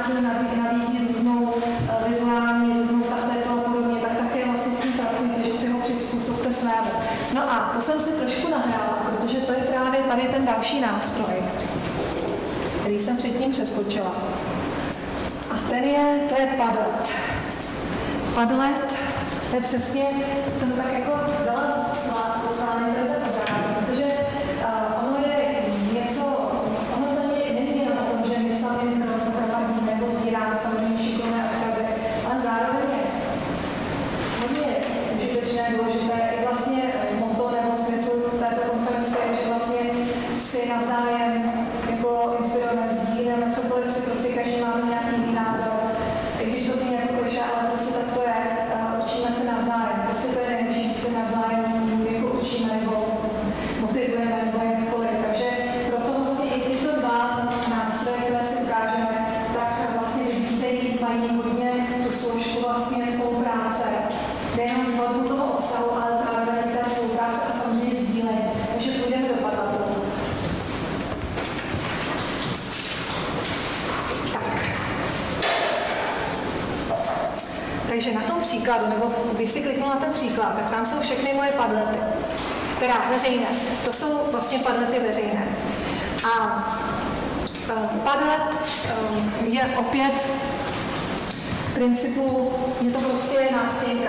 nástroj nabízí různou vizuální, různou taktéto a podobně, tak také vlastně s tím pracujete, že si ho přizpůsobte svému. No a to jsem si trošku nahrála, protože to je právě tady ten další nástroj, který jsem předtím přeskočila. A to je Padlet. Padlet, to je přesně, jsem to tak jako dala slány ten obrázek, protože ono je něco, ono to není jenom o tom, že my sami provadíme nebo sbíráme samozřejmě šikovné odkazy, ale zároveň je hodně užitečné, důležité i vlastně motto nebo smysl této konference, že vlastně si navzájem jako inspirujeme, sdílíme cokoliv si, prostě každý máme nějaký jiný názor. I když to zní jako klišé, ale prostě tak to je, učíme se navzájem. Prostě to je nejlepší, když se navzájem jako učíme nebo motivujeme nebo jakkoliv. Takže proto vlastně i tyto dva nástroje, které si ukážeme, tak vlastně vybízejí, mají hodně tu složku vlastně spolupráce. Nejenom tvorbu toho obsahu, ale zároveň té spolupráce a samozřejmě sdílení. Takže půjdeme do Padletu. Takže na tom příkladu, nebo když si kliknu na ten příklad, tak tam jsou všechny moje Padlety, teda veřejné. To jsou vlastně Padlety veřejné. A Padlet je opět v principu, je to prostě nástěnka.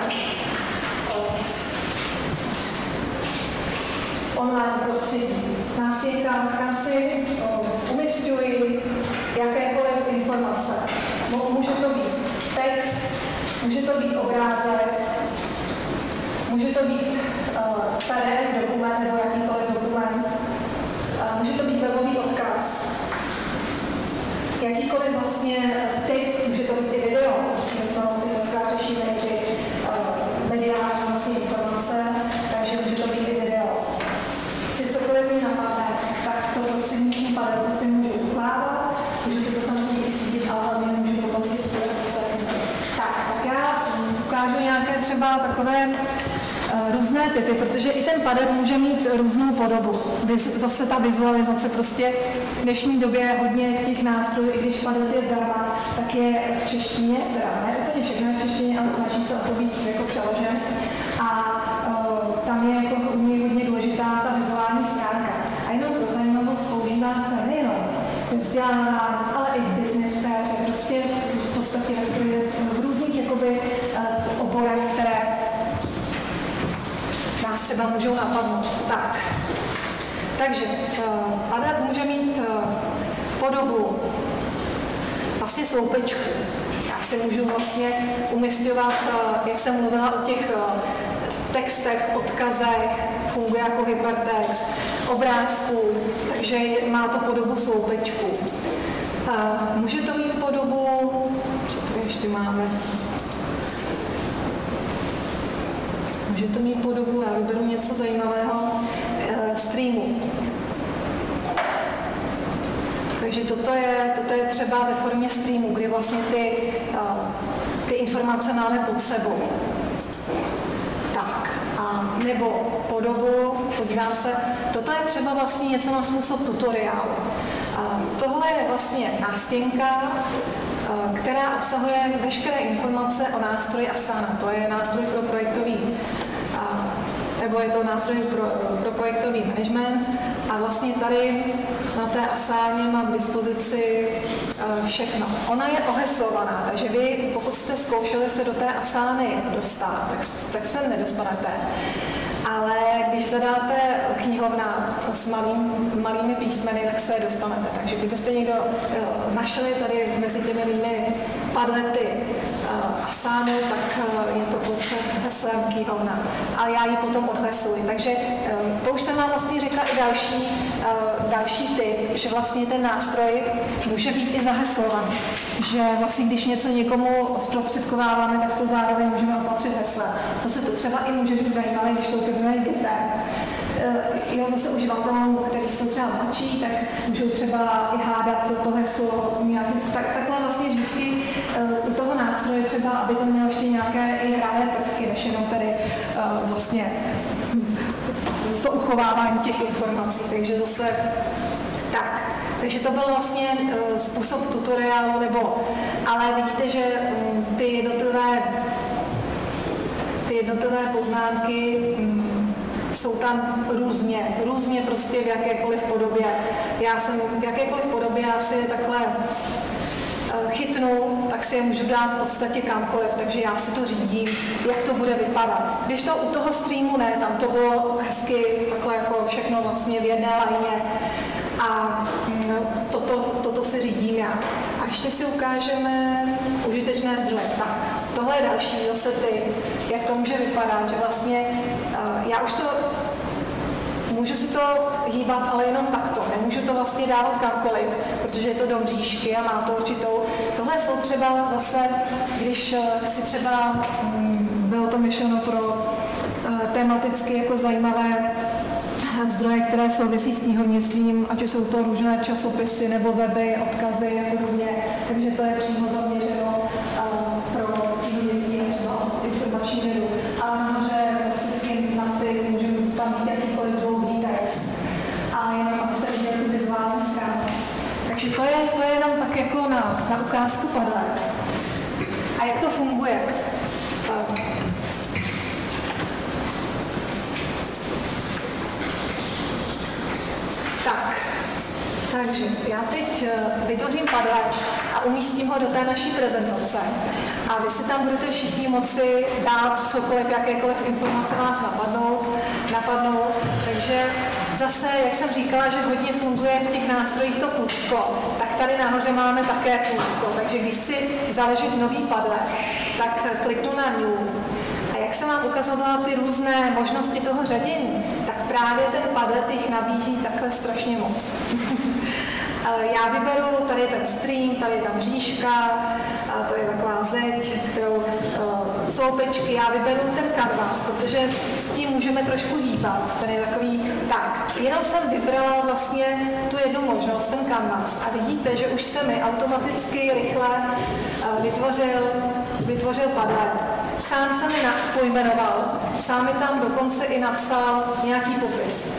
Online prostředí. Nástěnka, kam si umisťuji jakékoliv informace. Může to být text, může to být obrázek, může to být PDF, dokument nebo jakýkoliv dokument, může to být webový odkaz, jakýkoliv vlastně typ, může to být i video, my jsme vlastně dneska řešíme i ty mediální vlastně informace, takže může to být i video. Prostě cokoliv mi napadne, tak to prostřednictvím Padletu si můžu ukládat, můžu si to samozřejmě vytřídit, ale hlavně můžu potom i společně. Tak já ukážu nějaké třeba takové různé typy, protože i ten Padlet může mít různou podobu. Zase ta vizualizace prostě v dnešní době hodně těch nástrojů, i když Padlet je zdarma, tak je v češtině, teda ne úplně všechno v češtině, ale snaží se o to být jako přeložen. A tam je jako hodně důležitá ta vizuální stránka. A jenom pro zajímavost používá se nejenom vzdělávání, ale i v business sféře, prostě v podstatě v různých jakoby, oborech, které nás třeba můžou napadnout. Takže Padlet může mít podobu vlastně sloupečku. Já si můžu vlastně umisťovat, jak jsem mluvila o těch textech, odkazech, funguje jako hypertext, obrázků, takže má to podobu sloupečku. Může to mít podobu, co tady ještě máme? Může to mít podobu, já vyberu něco zajímavého, streamu. Takže toto je třeba ve formě streamu, kdy vlastně ty informace máme pod sebou. Tak, nebo podobu, podívám se, toto je třeba vlastně něco na způsob tutoriálu. Tohle je vlastně nástěnka, která obsahuje veškeré informace o nástroji Asana. To je nástroj pro projektový, nebo je to nástroj pro projektový management. A vlastně tady na té Asáně mám k dispozici všechno. Ona je oheslovaná, takže vy, pokud jste zkoušeli se do té Asány dostat, tak se nedostanete. Ale když zadáte knihovna s malými písmeny, tak se dostanete. Takže kdybyste někdo našli tady mezi těmi mými Padlety Asánu, tak je to pod heslem knihovna. A já ji potom odhesluji. Takže to už jsem vám vlastně řekla i další tip, že vlastně ten nástroj může být i zaheslovaný. Že vlastně když něco někomu zprostředkováváme, tak to zároveň můžeme opatřit hesla. To třeba i může být zajímavé, když to ukazujeme dětem. Jo, zase uživatelům, kteří jsou třeba mladší, tak můžou třeba i hádat to heslo nějaký, takhle vlastně vždycky u toho nástroje třeba, aby to mělo ještě nějaké i hrané prvky, než jenom tady vlastně to uchovávání těch informací. Takže zase tak. Takže to byl vlastně způsob tutoriálu, ale vidíte, že ty jednotlivé poznámky jsou tam různě prostě v jakékoliv podobě. Já si je takhle chytnu, tak si je můžu dát v podstatě kamkoliv, takže já si to řídím, jak to bude vypadat. Když to u toho streamu ne, tam to bylo hezky takhle jako všechno vlastně v jedné lajně a toto si řídím já. A ještě si ukážeme užitečné zdroje. Tak, tohle je další zase jak to může vypadat, že vlastně já už to můžu si to hýbat, ale jenom takto. Nemůžu to vlastně dávat kamkoliv, protože je to do mřížky a má to určitou. Tohle jsou třeba zase, když si třeba bylo to myšleno pro tematicky jako zajímavé zdroje, které souvisí s knihovnictvím, ať už jsou to různé časopisy nebo weby, odkazy a podobně. Takže to je přímo zaměřeno pro knihovnictví, třeba informační vědu. A nahoře klasický nadpis, může tam být jakýkoliv dlouhý text. A jenom abyste viděli tu vizuální stranu. Takže to je jenom tak jako na ukázku Padlet. A jak to funguje? Takže já teď vytvořím Padlet a umístím ho do té naší prezentace. A vy si tam budete všichni moci dát cokoliv, jakékoliv informace vás napadnou. Takže zase, jak jsem říkala, že hodně funguje v těch nástrojích to plusko, tak tady nahoře máme také plusko. Takže když si založit nový Padlet, tak kliknu na New. A jak jsem vám ukazovala ty různé možnosti toho řadění, tak právě ten Padlet jich nabízí takhle strašně moc. Já vyberu, tady je ten stream, tady je ta mřížka, tady je taková zeď, kterou sloupečky, já vyberu ten kanvas, protože s tím můžeme trošku hýbat, ten je takový, tak, jenom jsem vybrala vlastně tu jednu možnost, ten kanvas a vidíte, že už se mi automaticky rychle vytvořil Padlet. Sám se mi pojmenoval, sám mi tam dokonce i napsal nějaký popis.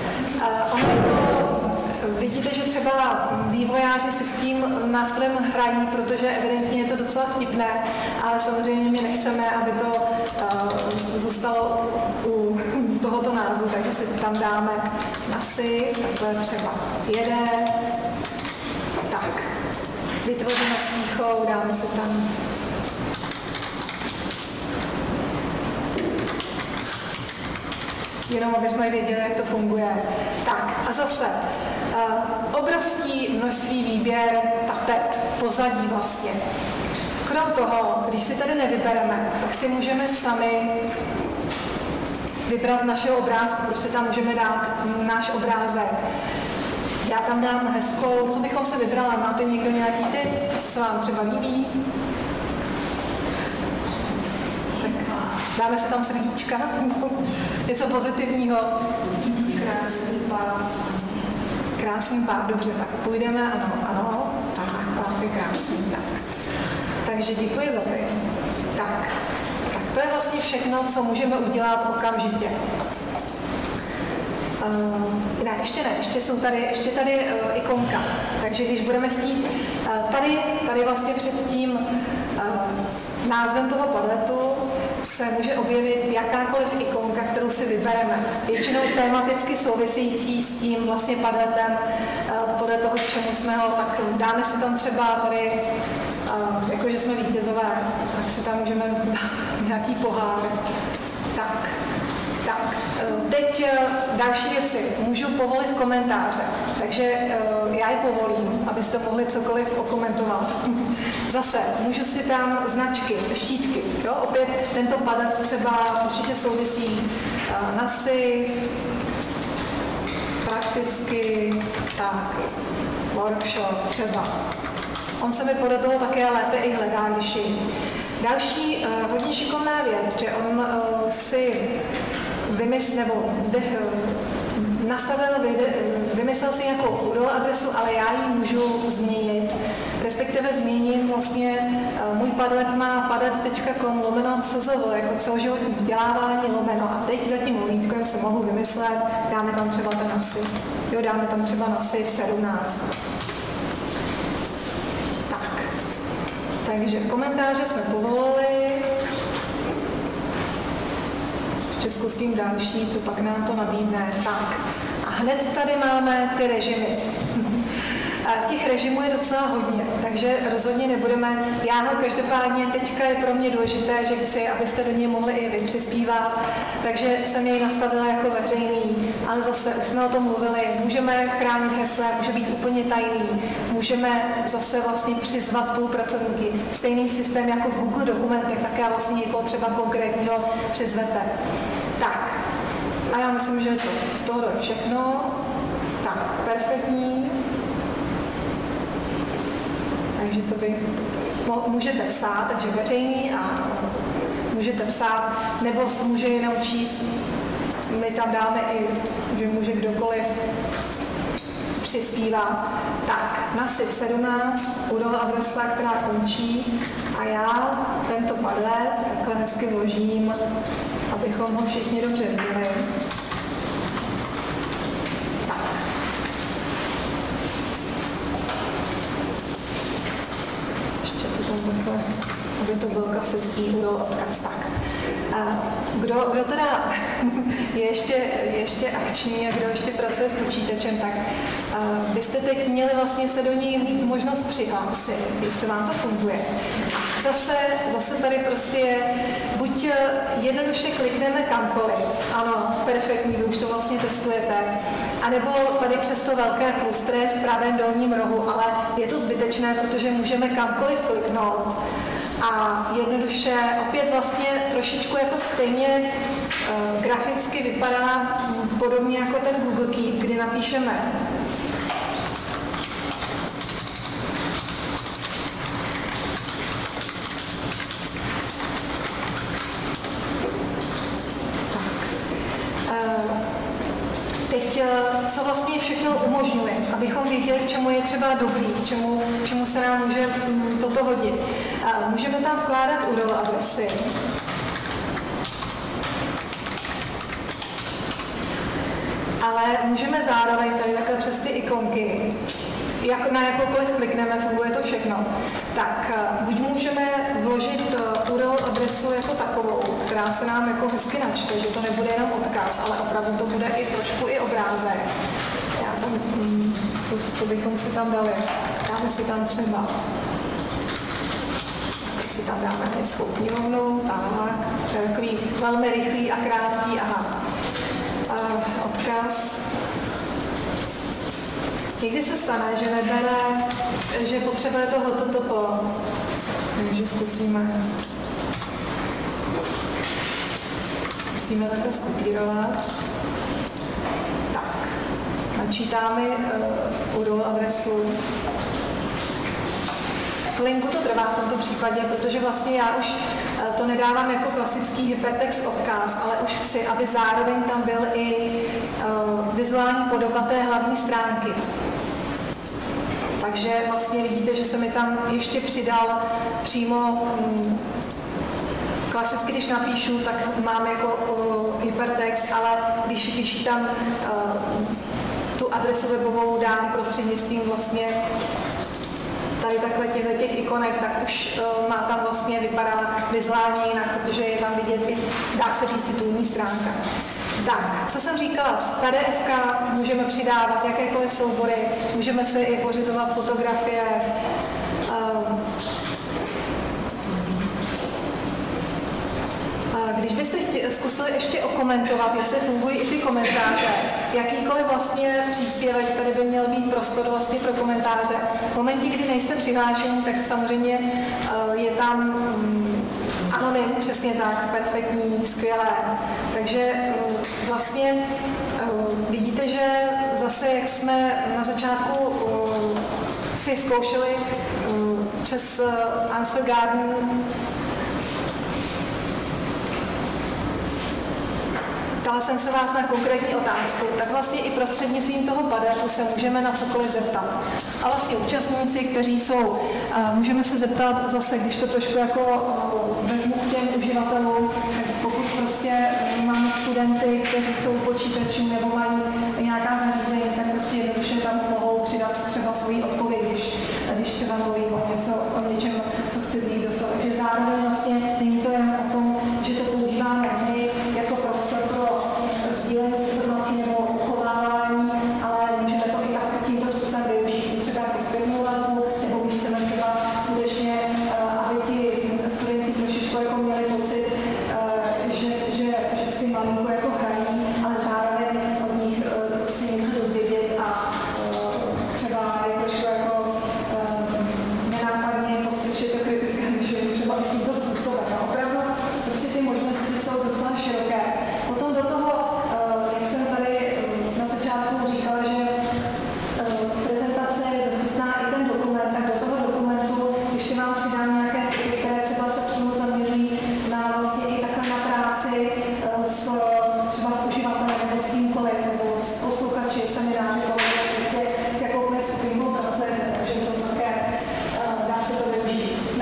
Vidíte, že třeba vývojáři si s tím nástrojem hrají, protože evidentně je to docela vtipné, ale samozřejmě my nechceme, aby to zůstalo u tohoto názvu, takže si tam dáme asi, takhle třeba jede, tak, vytvoříme s píchou, dáme si tam jenom aby jsme věděli, jak to funguje. Tak a zase obrovské množství výběr, tapet, pozadí vlastně. Krom toho, když si tady nevybereme, tak si můžeme sami vybrat z našeho obrázku, prostě tam můžeme dát náš obrázek. Já tam dám hezkou, co bychom se vybrala, máte někdo nějaký tip, co se vám třeba líbí? Dáme si tam srdíčka, něco pozitivního. Krásný pár, dobře, tak půjdeme, ano, tak, pár je krásný, tak. Takže děkuji za to. Tak to je vlastně všechno, co můžeme udělat okamžitě. Ještě tady ikonka. Takže když budeme chtít, tady vlastně před tím názvem toho Padletu se může objevit jakákoliv ikonka, kterou si vybereme. Většinou tematicky související s tím vlastně Padletem, podle toho, k čemu jsme ho, tak dáme si tam třeba tady, jakože jsme vítězové, tak si tam můžeme dát nějaký pohár. Tak, teď další věci. Můžu povolit komentáře, takže já je povolím, abyste mohli cokoliv okomentovat. Zase, můžu si tam značky, štítky. Jo? Opět tento Padlet třeba určitě souvisí na SIF, prakticky, tak, workshop třeba. On se mi podle toho také lépe i hledá, když je. Další hodně šikovná věc, že on si vymyslel si nějakou URL adresu, ale já ji můžu změnit. Respektive změním vlastně, můj Padlet má padlet.com/czv, jako celoživotní vzdělávání / a teď za tím lomítkem se mohu vymyslet, dáme tam třeba ten ASIF. Jo, dáme tam třeba na SIF 17. Takže komentáře jsme povolili. Ještě zkusím další, co pak nám to nabídne. Tak. A hned tady máme ty režimy. Těch režimů je docela hodně, takže rozhodně nebudeme. Každopádně teďka je pro mě důležité, že chci, abyste do něj mohli i vy přispívat, takže jsem jej nastavila jako veřejný, ale zase už jsme o tom mluvili, můžeme chránit hesla, může být úplně tajný, můžeme zase vlastně přizvat spolupracovníky. Stejný systém jako v Google dokumentech, tak já vlastně někoho třeba konkrétního přizvete. Tak, a já myslím, že to z toho je všechno. Tak, perfektní. Takže to vy můžete psát, takže veřejný a můžete psát, nebo může jenom číst. My tam dáme i, že může kdokoliv přispívat. Tak, na SIV 17, URL adresa, která končí a já tento padlet takhle hezky vložím, abychom ho všichni dobře viděli. Takhle, aby to byl klasický URL odkaz. Tak. Kdo teda je ještě akční a kdo ještě pracuje s počítačem, tak byste teď měli vlastně se do něj mít možnost přihlásit, jestli vám to funguje. Zase tady prostě je, buď jednoduše klikneme kamkoliv, ano, perfektní, vy už to vlastně testujete, anebo tady přes to velké plus, které je v pravém dolním rohu, ale je to zbytečné, protože můžeme kamkoliv kliknout. A jednoduše opět vlastně trošičku jako stejně graficky vypadá podobně jako ten Google Keep, kdy napíšeme teď, co vlastně všechno umožňuje, abychom věděli, k čemu je třeba dobrý, k čemu se nám může toto hodit. Můžeme tam vkládat URL adresy. Ale můžeme zároveň tady takhle přes ty ikonky, na jakoukoliv klikneme, funguje to všechno. Tak buď můžeme vložit URL adresu jako takovou, která se nám jako hezky načte, že to nebude jenom odkaz, ale opravdu to bude i trošku i obrázek. Já tam, co bychom si tam dali? Dáme si tam třeba, si tam dáme hezkou knihovnu, tak, to je takový velmi rychlý a krátký, odkaz. Někdy se stane, že nebere, že potřebuje to HTTP, takže zkusíme takhle skopírovat. Tak, načítáme URL adresu. Chvilinku to trvá v tomto případě, protože vlastně já už to nedávám jako klasický hypertext odkaz, ale už chci, aby zároveň tam byl i vizuální podoba té hlavní stránky. Takže vlastně vidíte, že se mi tam ještě přidal přímo klasicky, když napíšu, tak mám jako hypertext, ale když tam tu adresu webovou dám prostřednictvím vlastně tady takhle těch ikonek, tak už má tam vlastně vypadá vizuálně jinak, protože je tam vidět i, dá se říct, titulní stránka. Tak, co jsem říkala, z PDF můžeme přidávat jakékoliv soubory, můžeme si i pořizovat fotografie. Když byste zkusili ještě okomentovat, jestli fungují i ty komentáře, jakýkoliv vlastně příspěvek, tady by měl být prostor vlastně pro komentáře. V momentě, kdy nejste přihlášení, tak samozřejmě je tam anonym, přesně tak, perfektní, skvělé. Takže vlastně vidíte, že zase, jak jsme na začátku si zkoušeli přes Answer Garden, ptala jsem se vás na konkrétní otázku, tak vlastně i prostřednictvím toho padletu se můžeme na cokoliv zeptat. A vlastně účastníci, kteří jsou, můžeme se zeptat zase, když to trošku jako vezmu k těm uživatelům, tak pokud prostě máme studenty, kteří jsou u počítačů nebo mají nějaká zařízení, tak prostě jednoduše tam mohou přidat třeba svoji odpověď, když třeba mluvím o něčem, co chci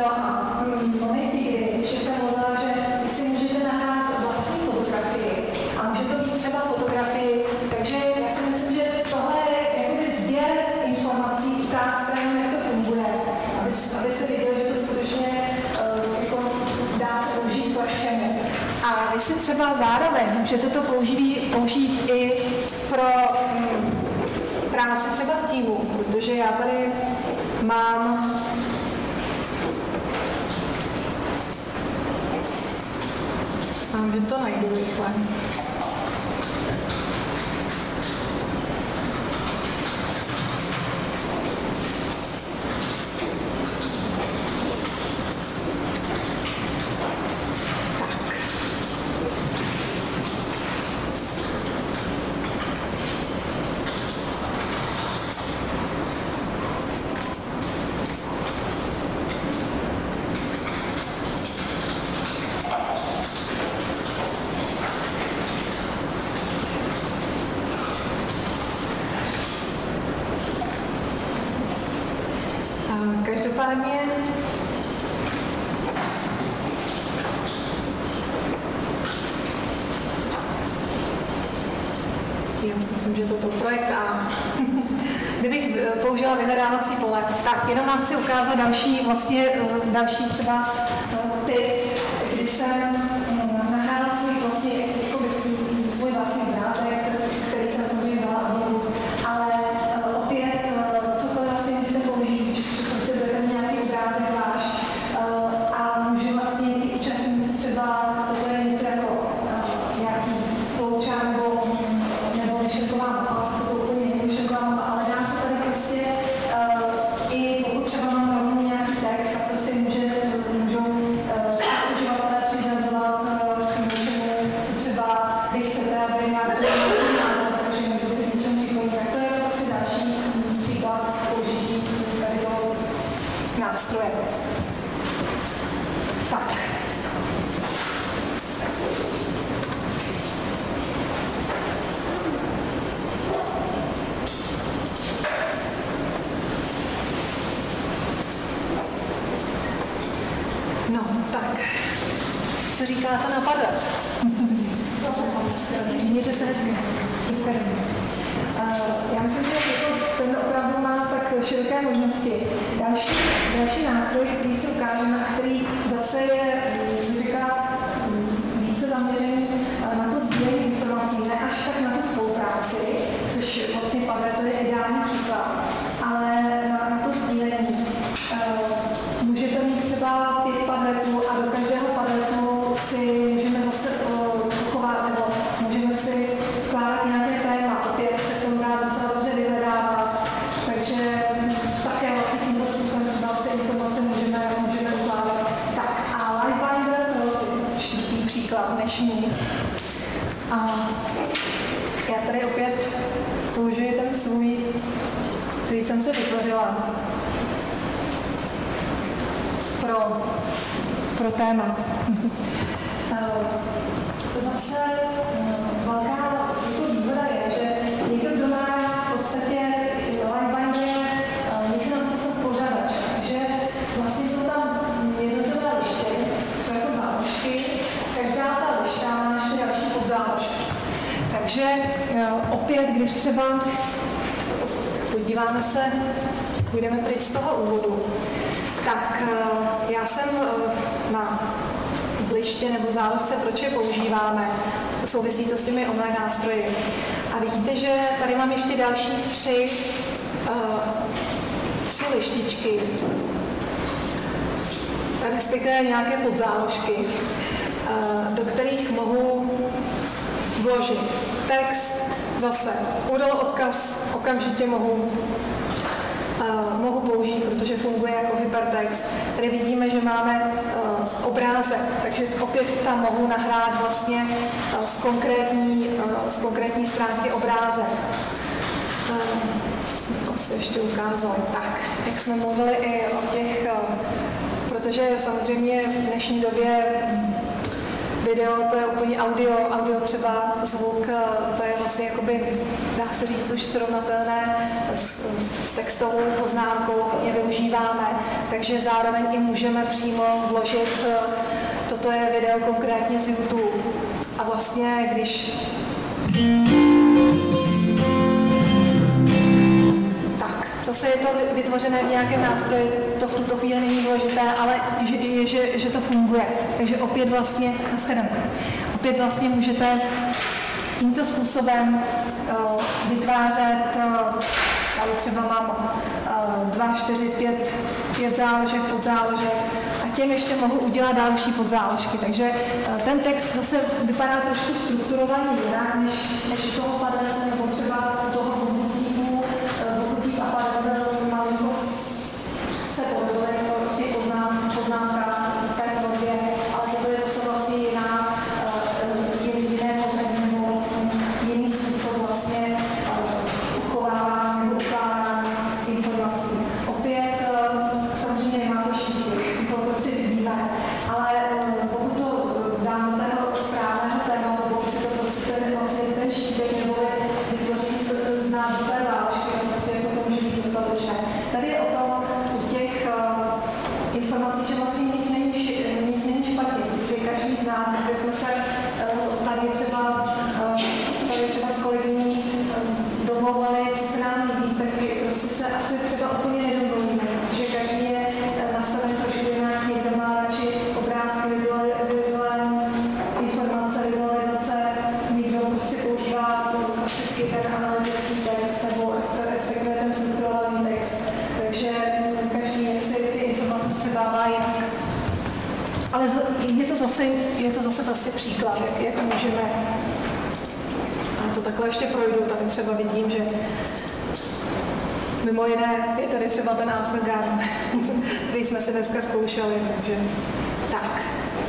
a momenty, kdy ještě jsem mluvila, že vy si můžete nahrát vlastní fotografii a může to být třeba fotografii, takže já si myslím, že tohle je jakoby sběr informací, ukázka, jak to funguje, abyste viděli, že to skutečně jako dá se použít k vašemu. A vy si třeba zároveň můžete to použít i pro práci třeba v týmu, protože já tady mám že to najdu rychle. Každopádně myslím, že toto projekt A. Kdybych použila vyhledávací pole, tak jenom vám chci ukázat další třeba typ, kdy jsem nahrála svůj vlastní obrázek, který jsem samozřejmě vzala od něj, ale opět cokoliv vlastně můžete použít, prostě budete nějaký obrázek váš a může vlastně ti účastníci třeba, toto je něco jako nějaký ploučák nebo myšlenková mapa, to úplně myšlenková mapa, ale dá se tady prostě i pokud třeba mám rovnou nějaký text, tak prostě můžou uživatelé přiřazovat k něčemu, co třeba vy chcete, aby nějaký název, takže můžou si k něčemu připojit. Tak to je prostě další příklad použití tady toho nástroje. Tak. No, tak. Co říkáte napadat? Mějte se hezky. Já myslím, že ten opravdu má tak široké možnosti. Další nástroj, který si ukážeme a který zase je, říká, více zaměřený na to sdílení informací, ne až tak na tu spolupráci, což vlastně Padlet je ideální příklad, ale na to sdílení. Můžete mít třeba 5 padletů a do každého padletu si můžeme zase uchovat, nebo můžeme si vkládat nějaké téma, opět se to dá docela dobře vyhledávat, takže také vlastně tímto způsobem třeba si informace můžeme ukládat. Tak a Livebinder, to je čtvrtý příklad dnešní. A já tady opět použiji ten svůj, který jsem se vytvořila pro téma. Zase velká výhoda je, že někdo, kdo má v podstatě Livebinder něco na způsob pořadač, takže vlastně jsou tam jednotlivé lišty, jsou jako záložky, každá ta lišta má ještě další podzáložky. Takže opět, když třeba podíváme se, půjdeme pryč z toho úvodu, tak já jsem na liště nebo záložce, proč je používáme, souvisí to s těmi online nástroji. A vidíte, že tady mám ještě další tři lištičky, respektive nějaké podzáložky, do kterých mohu vložit text, zase URL odkaz, okamžitě mohu použít, protože funguje jako hypertext. Tady vidíme, že máme obrázek, takže opět tam mohu nahrát vlastně z konkrétní stránky obrázek. To se ještě ukázali. Tak, jak jsme mluvili i o těch, protože samozřejmě v dnešní době video, to je úplně audio třeba, zvuk, to je vlastně jakoby, dá se říct, už srovnatelné s textovou poznámkou, je využíváme, takže zároveň i můžeme přímo vložit, toto je video konkrétně z YouTube. A vlastně, když zase je to vytvořené v nějakém nástroji, to v tuto chvíli není důležité, ale že to funguje. Takže opět vlastně můžete tímto způsobem vytvářet, tady třeba mám 2, 4, 5 záložek, podzáložek a těm ještě mohu udělat další podzáložky. Takže ten text zase vypadá trošku strukturovaný jinak, než toho padne, nebo třeba toho se podobné ty poznámka té tvorbě, ale to je zase vlastně jiné pořadí nebo jiný způsob vlastně uchovávání nebo ukládání informací. Opět samozřejmě nemá to šípy, to prostě vidíme, ale pokud to dám do toho správného tématu, pokud si to prostě ten šípek nebo vytvoření znát té záložky, prostě jako to může být dostatečné. Tady je o tom u těch informací, že vlastně nic není špatně, protože každý z nás, když jsme se tady třeba s kolegyní domluvili, co se nám líbí, tak prostě se asi třeba úplně nedomluvíme, protože každý je nastaven trošku jinak, někdo má radši obrázky, vizuální informace, vizualizace, někdo prostě používá klasický ten analytický text nebo respektive ten strukturovaný text. Takže každý si ty informace střebává jinak. Ale je to zase prostě příklad, jak můžeme. A to takhle ještě projdu, tady třeba vidím, že mimo jiné je tady třeba ten Answer Garden, který jsme si dneska zkoušeli, takže tak.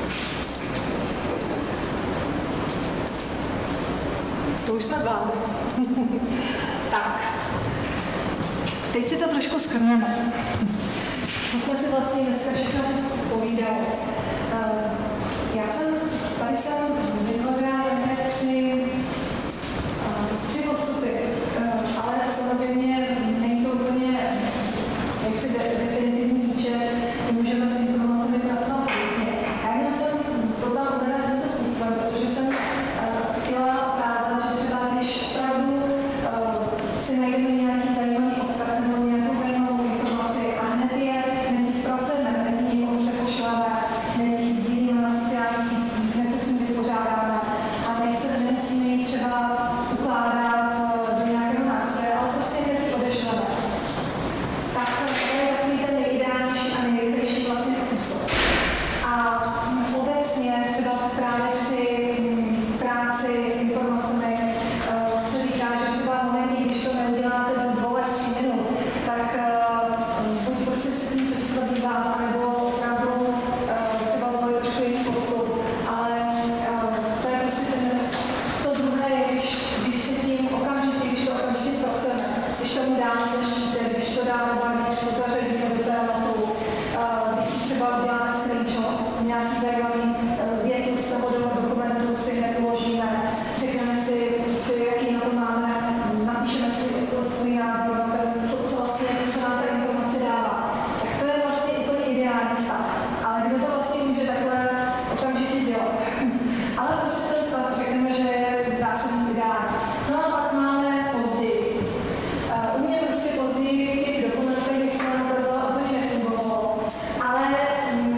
To už jsme zvládli. Tak. Teď si to trošku shrneme. Co jsme si vlastně dneska všechno povídali. Tady jsem vytvořila tři postupy, ale samozřejmě není to úplně jaksi definitivní výčet, můžeme s informacemi pracovat různě. Já jenom jsem to tam uvedla tímto způsobem, protože jsem chtěla ukázat, že třeba když opravdu si najdeme nějaký zajímavý odkaz nebo nějakou zajímavou informaci a hned ji zpracujeme, hned ji někomu přepošleme, hned ji sdílíme na sociálních sítích, hned se s ní vypořádáme a nemusíme ji třeba ukládat do nějakého nástroje, ale prostě hned ji odešleme. Tak to je takový ten nejideálnější a nejrychlejší vlastně způsob. A obecně třeba právě při práci s informacemi se říká, že třeba v momentě, když to neuděláte do 2 až 3 minut, tak buď prostě se tím přesto dívat, nebo opravdu třeba zvolit trošku jiný postup. Ale to je prostě to druhé, když se tím okamžitě, když to okamžitě zpracujeme, když tomu dáme ten štítek, když to dáme balíčku, zařadíme do tématu, když si třeba uděláme screenshot, nějaký zajímavý větu z toho dokumentu si hned uložíme, řekneme si, prostě, jaký na to máme, napíšeme si svůj názor, co vlastně co nám ta informace dává. Tak to je vlastně úplně ideální stav. Ale kdo to vlastně může takhle okamžitě dělat? Ale prostě ten stav řekneme, že dá se říct ideální. No a pak máme později. U mě prostě později v těch dokumentech, jak jsem nám ukázala, úplně nefungovalo. Ale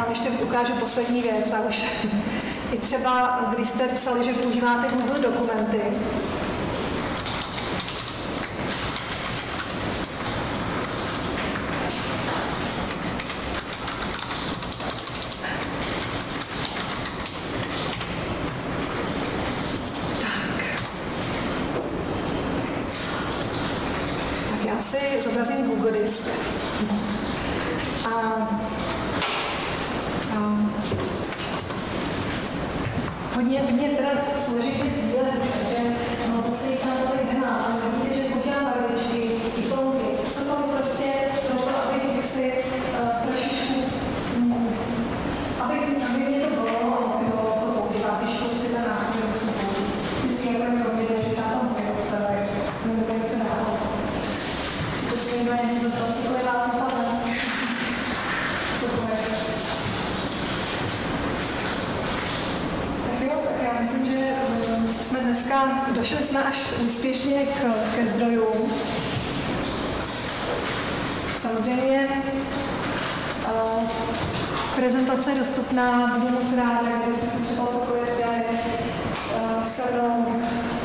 vám ještě ukážu poslední věc. A už i třeba, když jste psali, že používáte Google dokumenty, já si zobrazím Google disk. Hodně teda složitý sdílet, takže no zase jich tam tolik nemá, ale vidíte, že pokud mám barvičky, ikonky, jsou to prostě proto, abych si trošičku, aby mě to bylo, to používá, když prostě ten nástroj musím použít. Vždycky je pro mě důležitá tam moje celé, nebo to chce dát. To si někdo něco do toho, co je vás napadne. Co to je? Tak já myslím, že jsme dneska došli až úspěšně ke zdrojům. Samozřejmě prezentace je dostupná, budu moc ráda, když se třeba cokoliv dělali se mnou